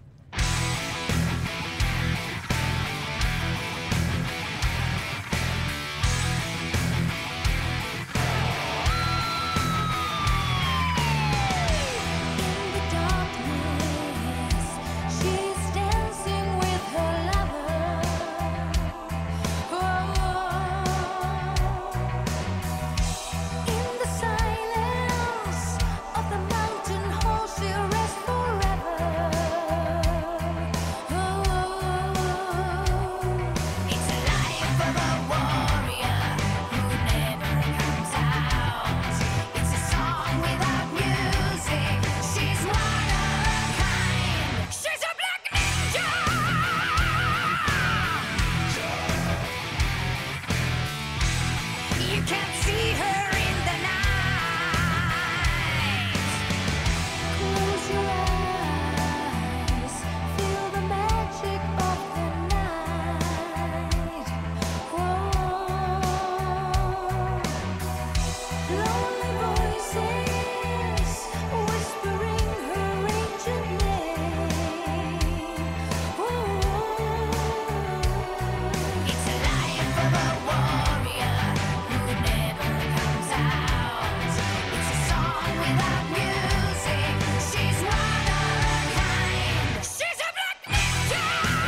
She's dancing with her lover. In the silence of the mountain hall, she'll rest forever. It's a life of a warrior who never comes out. It's a song without music. She's one of a kind. She's a black ninja. You can't see her in the night. Close your eyes, feel the magic of the night. Lonely voices whispering her ancient name. It's a life of a warrior who never comes out. It's a song without music. She's one of a kind. She's a black ninja.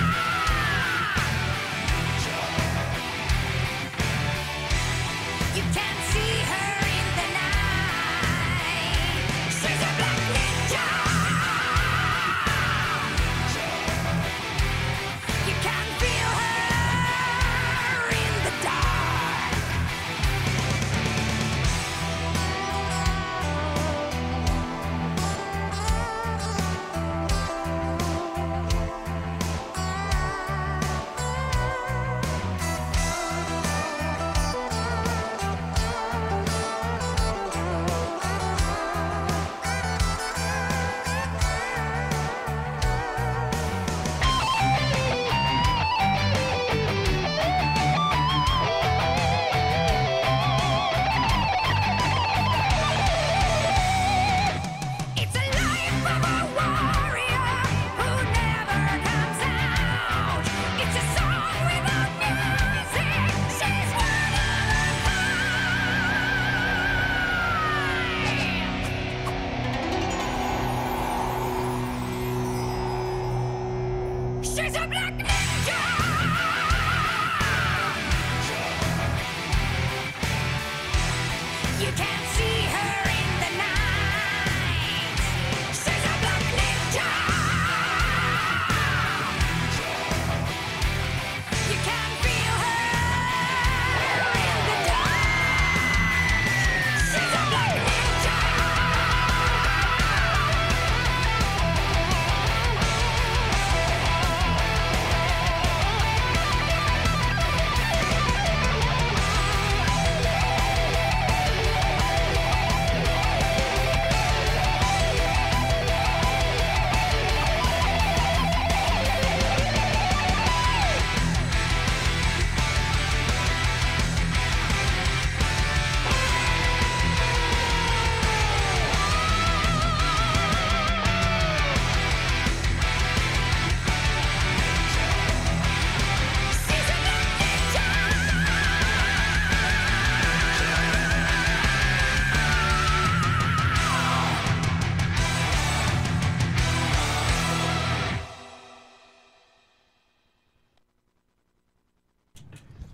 You can't see her in the night. She's a black ninja. You can feel her in the dark. It's a life of a warrior who never comes out. It's a song without music. She's one of a kind. She's a black ninja. You can't see her in the night. She's a black ninja. You can feel her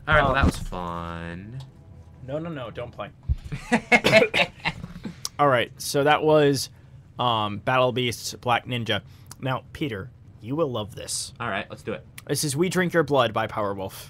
All right, well, Um, that was fun. No, no, no, don't play. All right, so that was um, Battle Beasts Black Ninja. Now, Peter, you will love this. All right, let's do it. This is We Drink Your Blood by Powerwolf.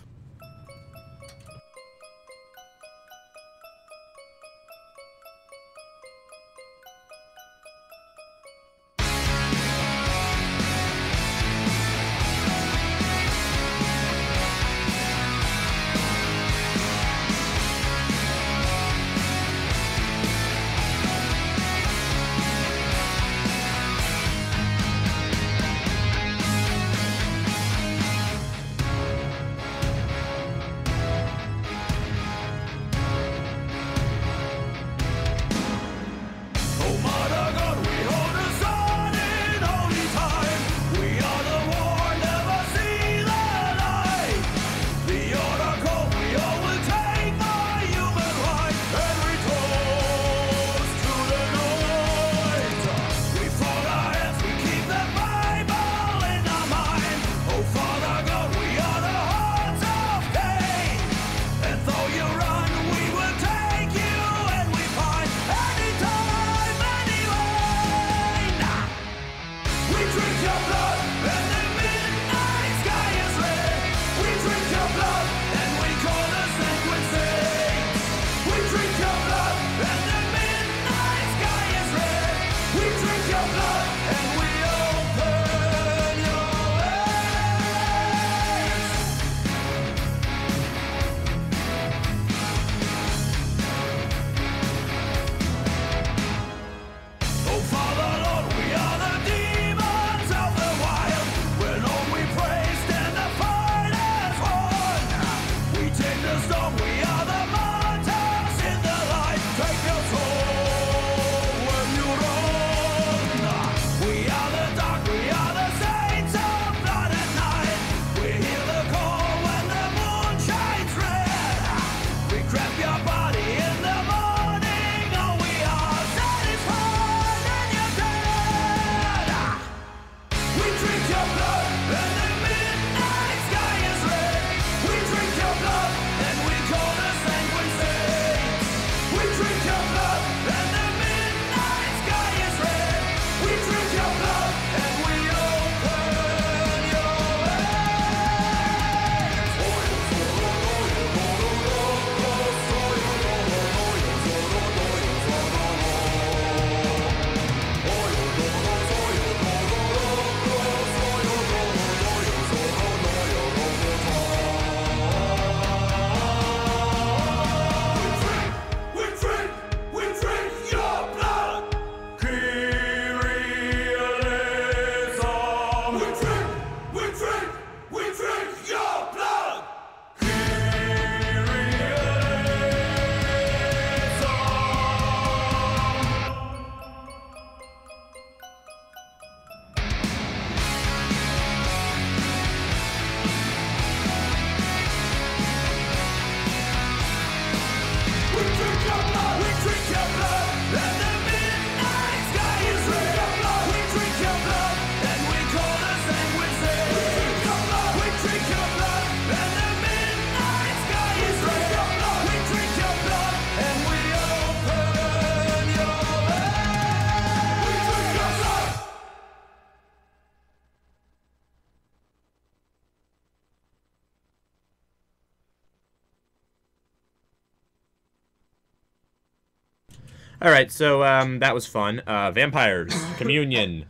All right, so um, that was fun. Uh, vampires, communion.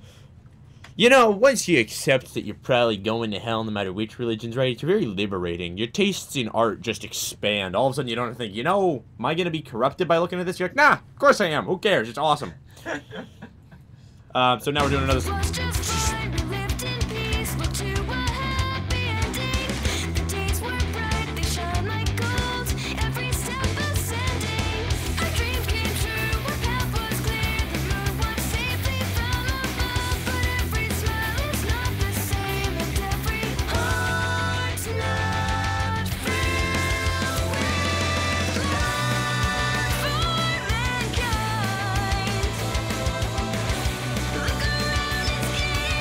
You know, once you accept that you're probably going to hell no matter which religion's right, it's very liberating. Your tastes in art just expand. All of a sudden, you don't think, you know, am I going to be corrupted by looking at this? You're like, nah, of course I am. Who cares? It's awesome. um, so now we're doing another... Was just fine, we lived in peace, looked to a happy ending. The days were bright, they shone like gold, every step ascending. Our dreams came true, our path was clear, the moon was safely from above. But every smile is not the same, and every heart's not filled with love for mankind. Look around, it's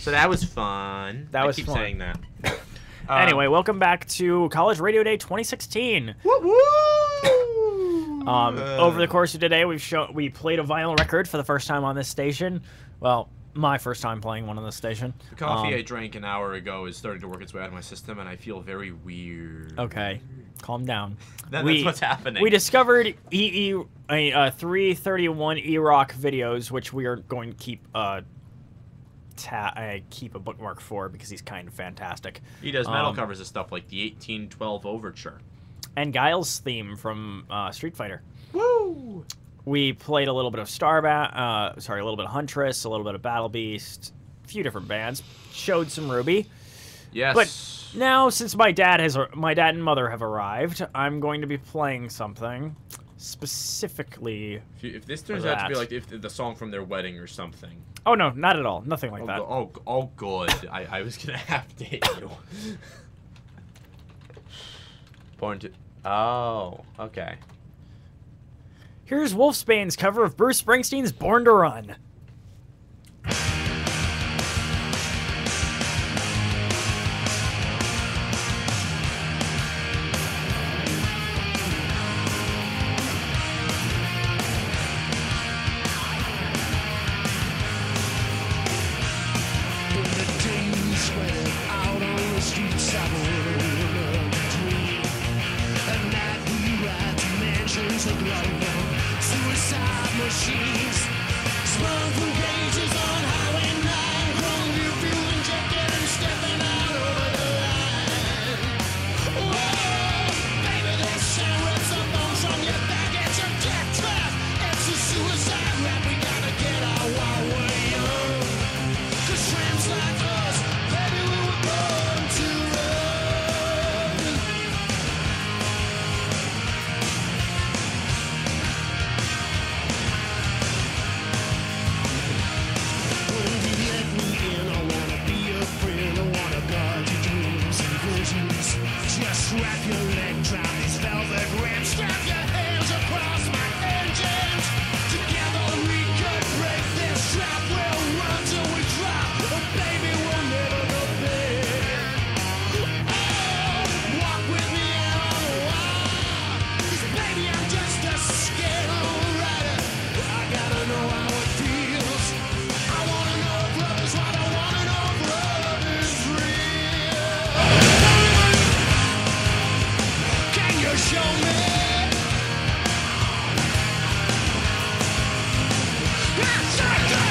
So that was fun. That I was keep fun. saying that. Anyway, welcome back to College Radio Day twenty sixteen. Woo woo! Um, over the course of today, we've shown we played a vinyl record for the first time on this station. Well, my first time playing one on this station. The coffee Um, I drank an hour ago is starting to work its way out of my system, and I feel very weird. Okay, calm down. That- we, that's what's happening. We discovered E E a, uh, three thirty-one E-Rock videos, which we are going to keep uh, ta- I keep a bookmark for because he's kind of fantastic. He does metal Um, covers of stuff like the eighteen twelve Overture. And Guile's theme from uh, Street Fighter. Woo! We played a little bit of Starbat, uh, sorry, a little bit of Huntress, a little bit of Battle Beast, a few different bands. Showed some Ruby. Yes. But now, since my dad has, my dad and mother have arrived, I'm going to be playing something specifically. If, you, if this turns for out to be that. like if the song from their wedding or something. Oh no, not at all. Nothing like Oh, that. go- oh, g- oh, good. I, I was gonna have to hit you. Born to. Oh, okay. Here's Wolfsbane's cover of Bruce Springsteen's Born to Run. Suicide machines sprung from gauges on Highway nine. Chrome view fuel injected and stepping out over the line. Whoa, baby, this shit rips the bones from your back. It's a death trap. It's a suicide rap. We gotta get out while we're young. 'Cause tramps like us, baby, we were born to run. Just wrap your leg around these velvet rims. Strap your hands across my engines. Together we could break this trap. We'll run till we drop. But baby, we'll never go back. Oh, walk with me out on the wire. 'Cause baby, I'm just a scared old rider. I gotta know how it feels. I wanna know if love is right. I wanna know if love is real. Can you show me? Yes, I do.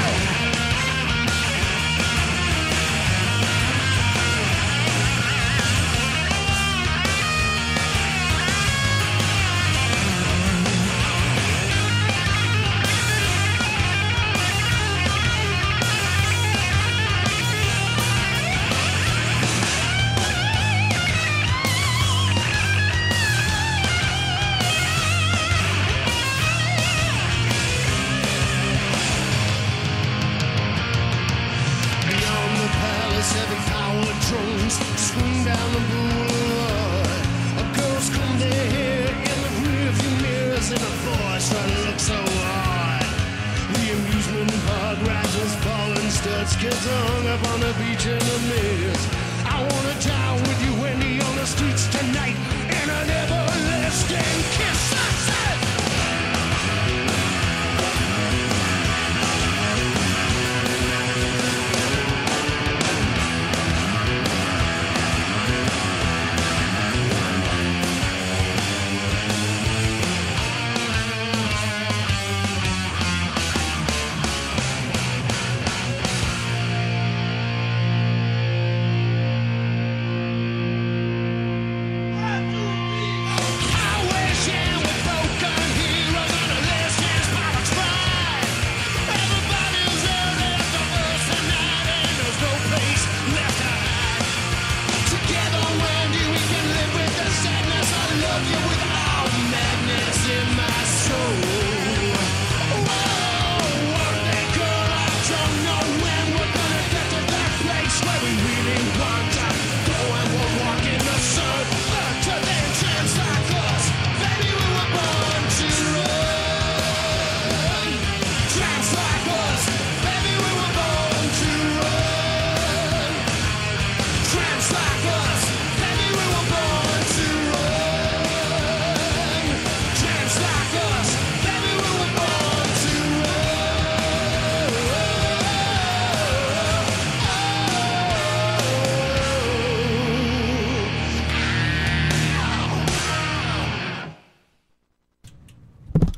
Beyond the palace, heavy powered drones swing down the boulevard. A ghost combed their hair in the rearview mirrors in a voice that looks so hard. The amusement park rises, fallen studs, kids hung up on the beach in the mist. I wanna die with you, Wendy, on the streets tonight in an everlasting kiss. I said.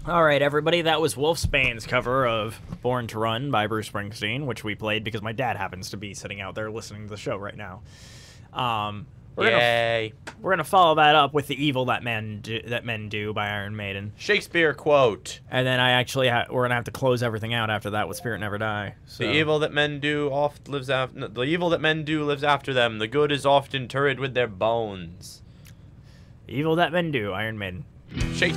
All right, everybody, that was Wolfsbane's cover of Born to Run by Bruce Springsteen, which we played because my dad happens to be sitting out there listening to the show right now. Um, we're Yay. Gonna, we're going to follow that up with The Evil That Men Do, that Men Do by Iron Maiden. Shakespeare quote. And then I actually, ha- we're going to have to close everything out after that with Spirit Never Die. So. The evil that men do oft lives after the evil that men do lives after them. The good is often interred with their bones. The Evil That Men Do, Iron Maiden. Shake.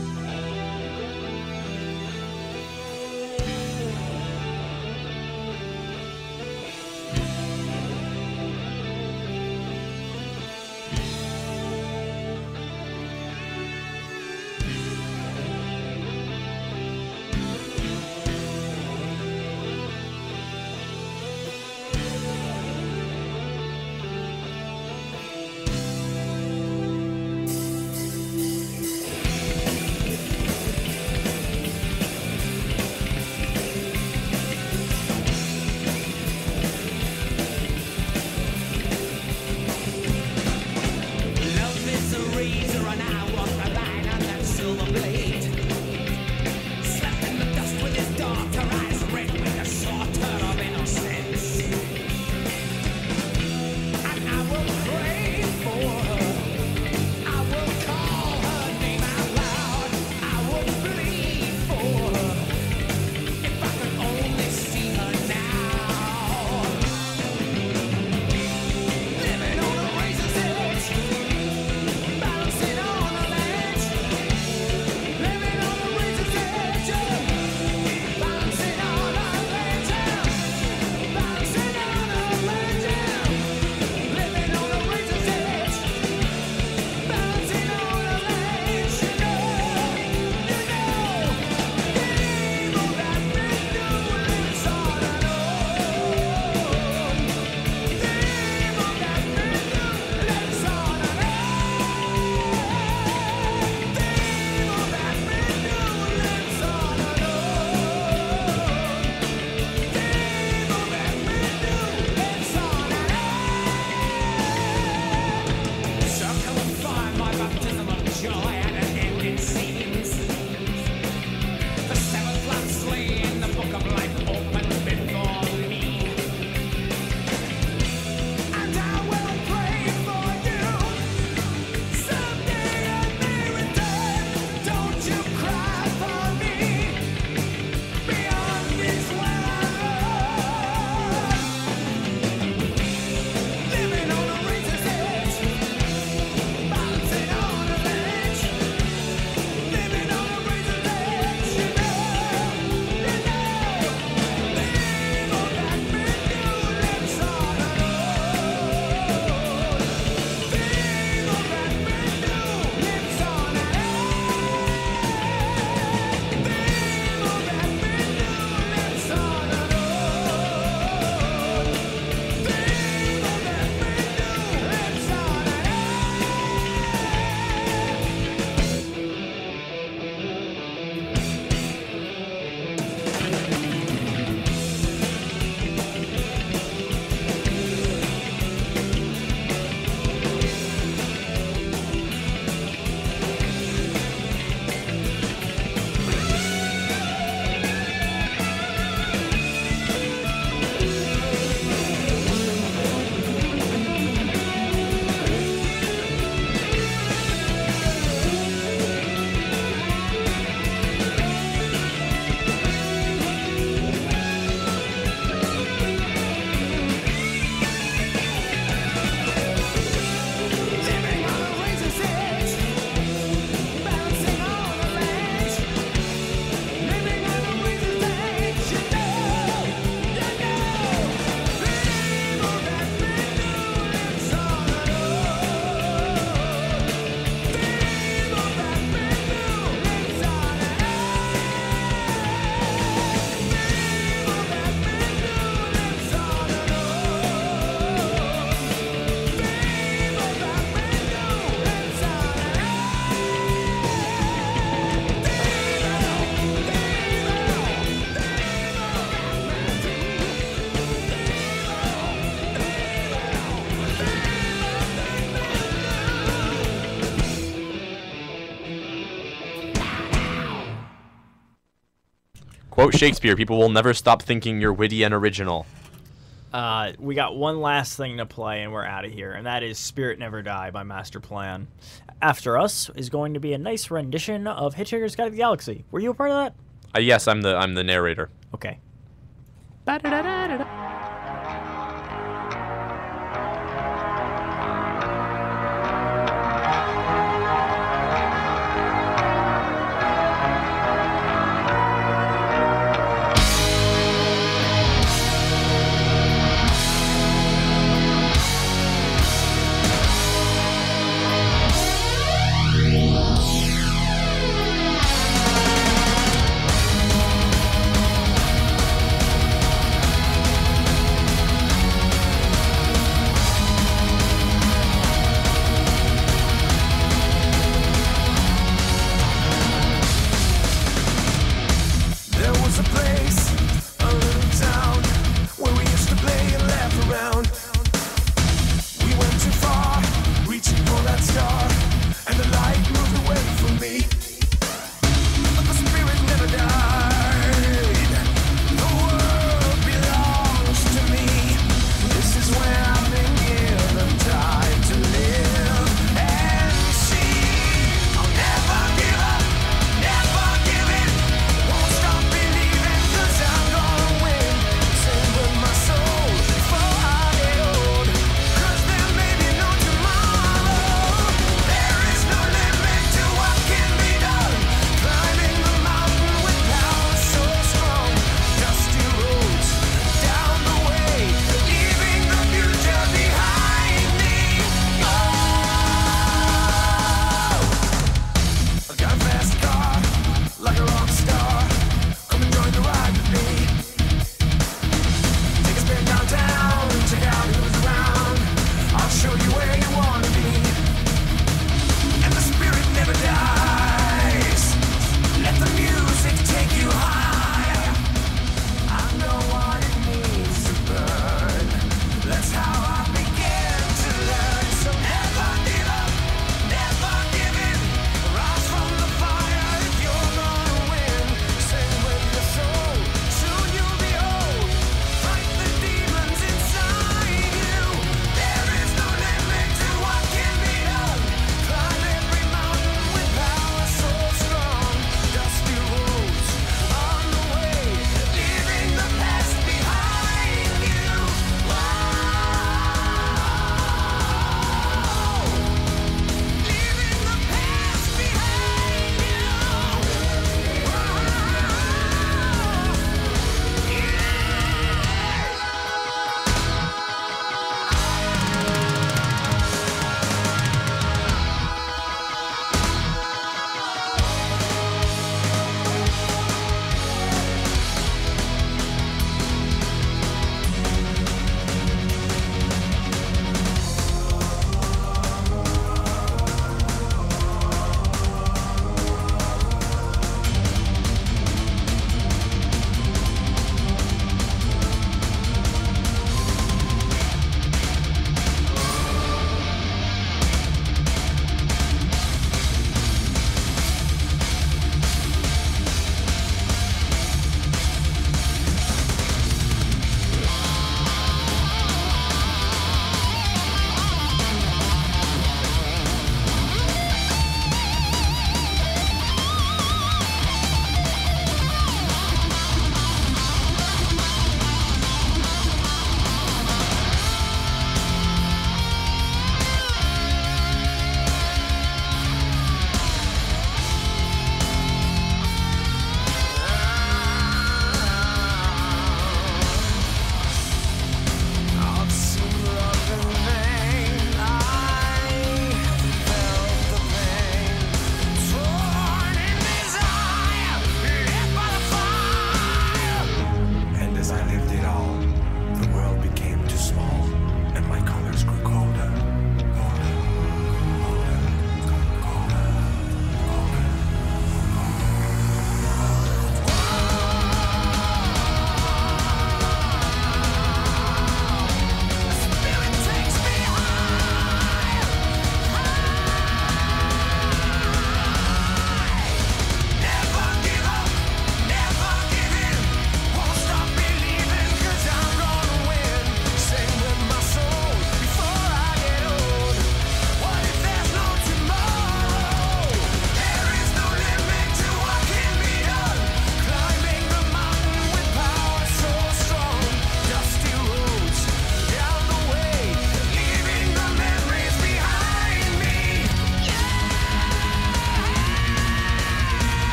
Quote Shakespeare, people will never stop thinking you're witty and original. Uh, we got one last thing to play and we're out of here, and that is Spirit Never Die by Master Plan. After us is going to be a nice rendition of Hitchhiker's Guide to the Galaxy. Were you a part of that? Uh, yes, I'm the I'm the narrator. Okay.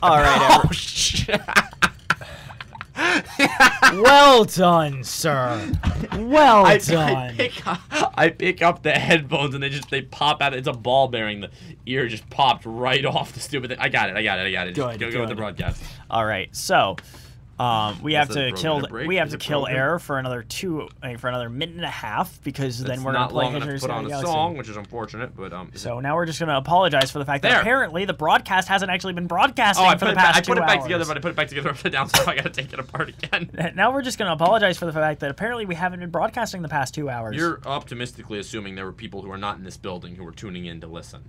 All right. Oh, every- shit. well done, sir. Well I, done. I, pick up, I pick up the headphones and they just they pop out. It's a ball bearing. The ear just popped right off the stupid thing. I got it. I got it. I got it. Good, Just go, go with the good. broadcast. All right. So, um, we have Is to it kill. broken to break? We have Is to it kill broken? air for another two, uh, for another minute and a half because then It's we're gonna not play long enough to Hitchhiker's put Guide on to the a Galaxy. song, which is unfortunate. But um. So now we're just gonna apologize for the fact that There. apparently the broadcast hasn't actually been broadcasting Oh, I for put the it back. past I put two it back hours. together, but I put it back together upside down, so I gotta take it apart again. Now we're just gonna apologize for the fact that apparently we haven't been broadcasting the past two hours. You're optimistically assuming there were people who are not in this building who were tuning in to listen.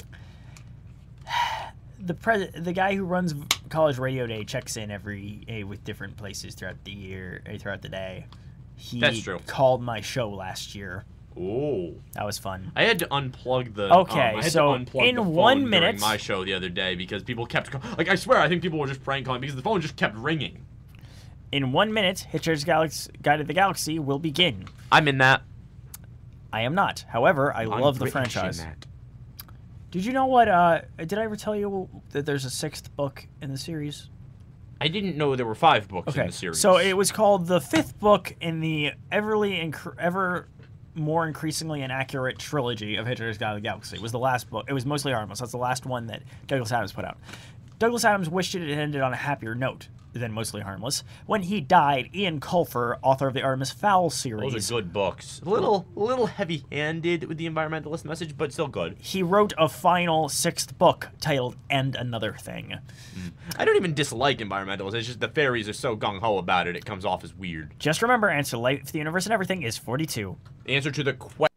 the pres the guy who runs College Radio Day checks in every day with different places throughout the year, uh, throughout the day. He That's true. called my show last year. Oh. That was fun. I had to unplug the. Okay, um, I had so to unplug in the phone one during minute- my show the other day because people kept ca- like I swear I think people were just prank calling because the phone just kept ringing. In one minute, Hitchhiker's Galaxy Guide to the Galaxy will begin. I'm in that. I am not. However, I I'm love the British in franchise. that. Did you know what? Uh, did I ever tell you that there's a sixth book in the series? I didn't know there were five books Okay, in the series. so it was called the fifth book in the everly inc- ever more increasingly inaccurate trilogy of Hitchhiker's Guide to the Galaxy. It was the last book. It was Mostly Harmless. That's the last one that Douglas Adams put out. Douglas Adams wished it had ended on a happier note than Mostly Harmless. When he died, Ian Colfer, author of the Artemis Fowl series, those are good books. A little, a little heavy-handed with the environmentalist message, but still good. he wrote a final sixth book titled "And Another Thing." I don't even dislike environmentalists. It's just the fairies are so gung-ho about it, it comes off as weird. Just remember, answer to life, the universe, and everything is forty-two. The answer to the question.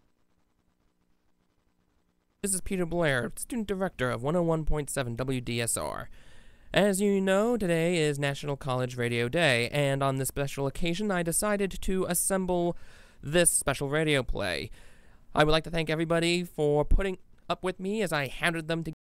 This is Peter Blair, student director of one oh one point seven W D S R. As you know, today is National College Radio Day, and on this special occasion, I decided to assemble this special radio play. I would like to thank everybody for putting up with me as I hounded them to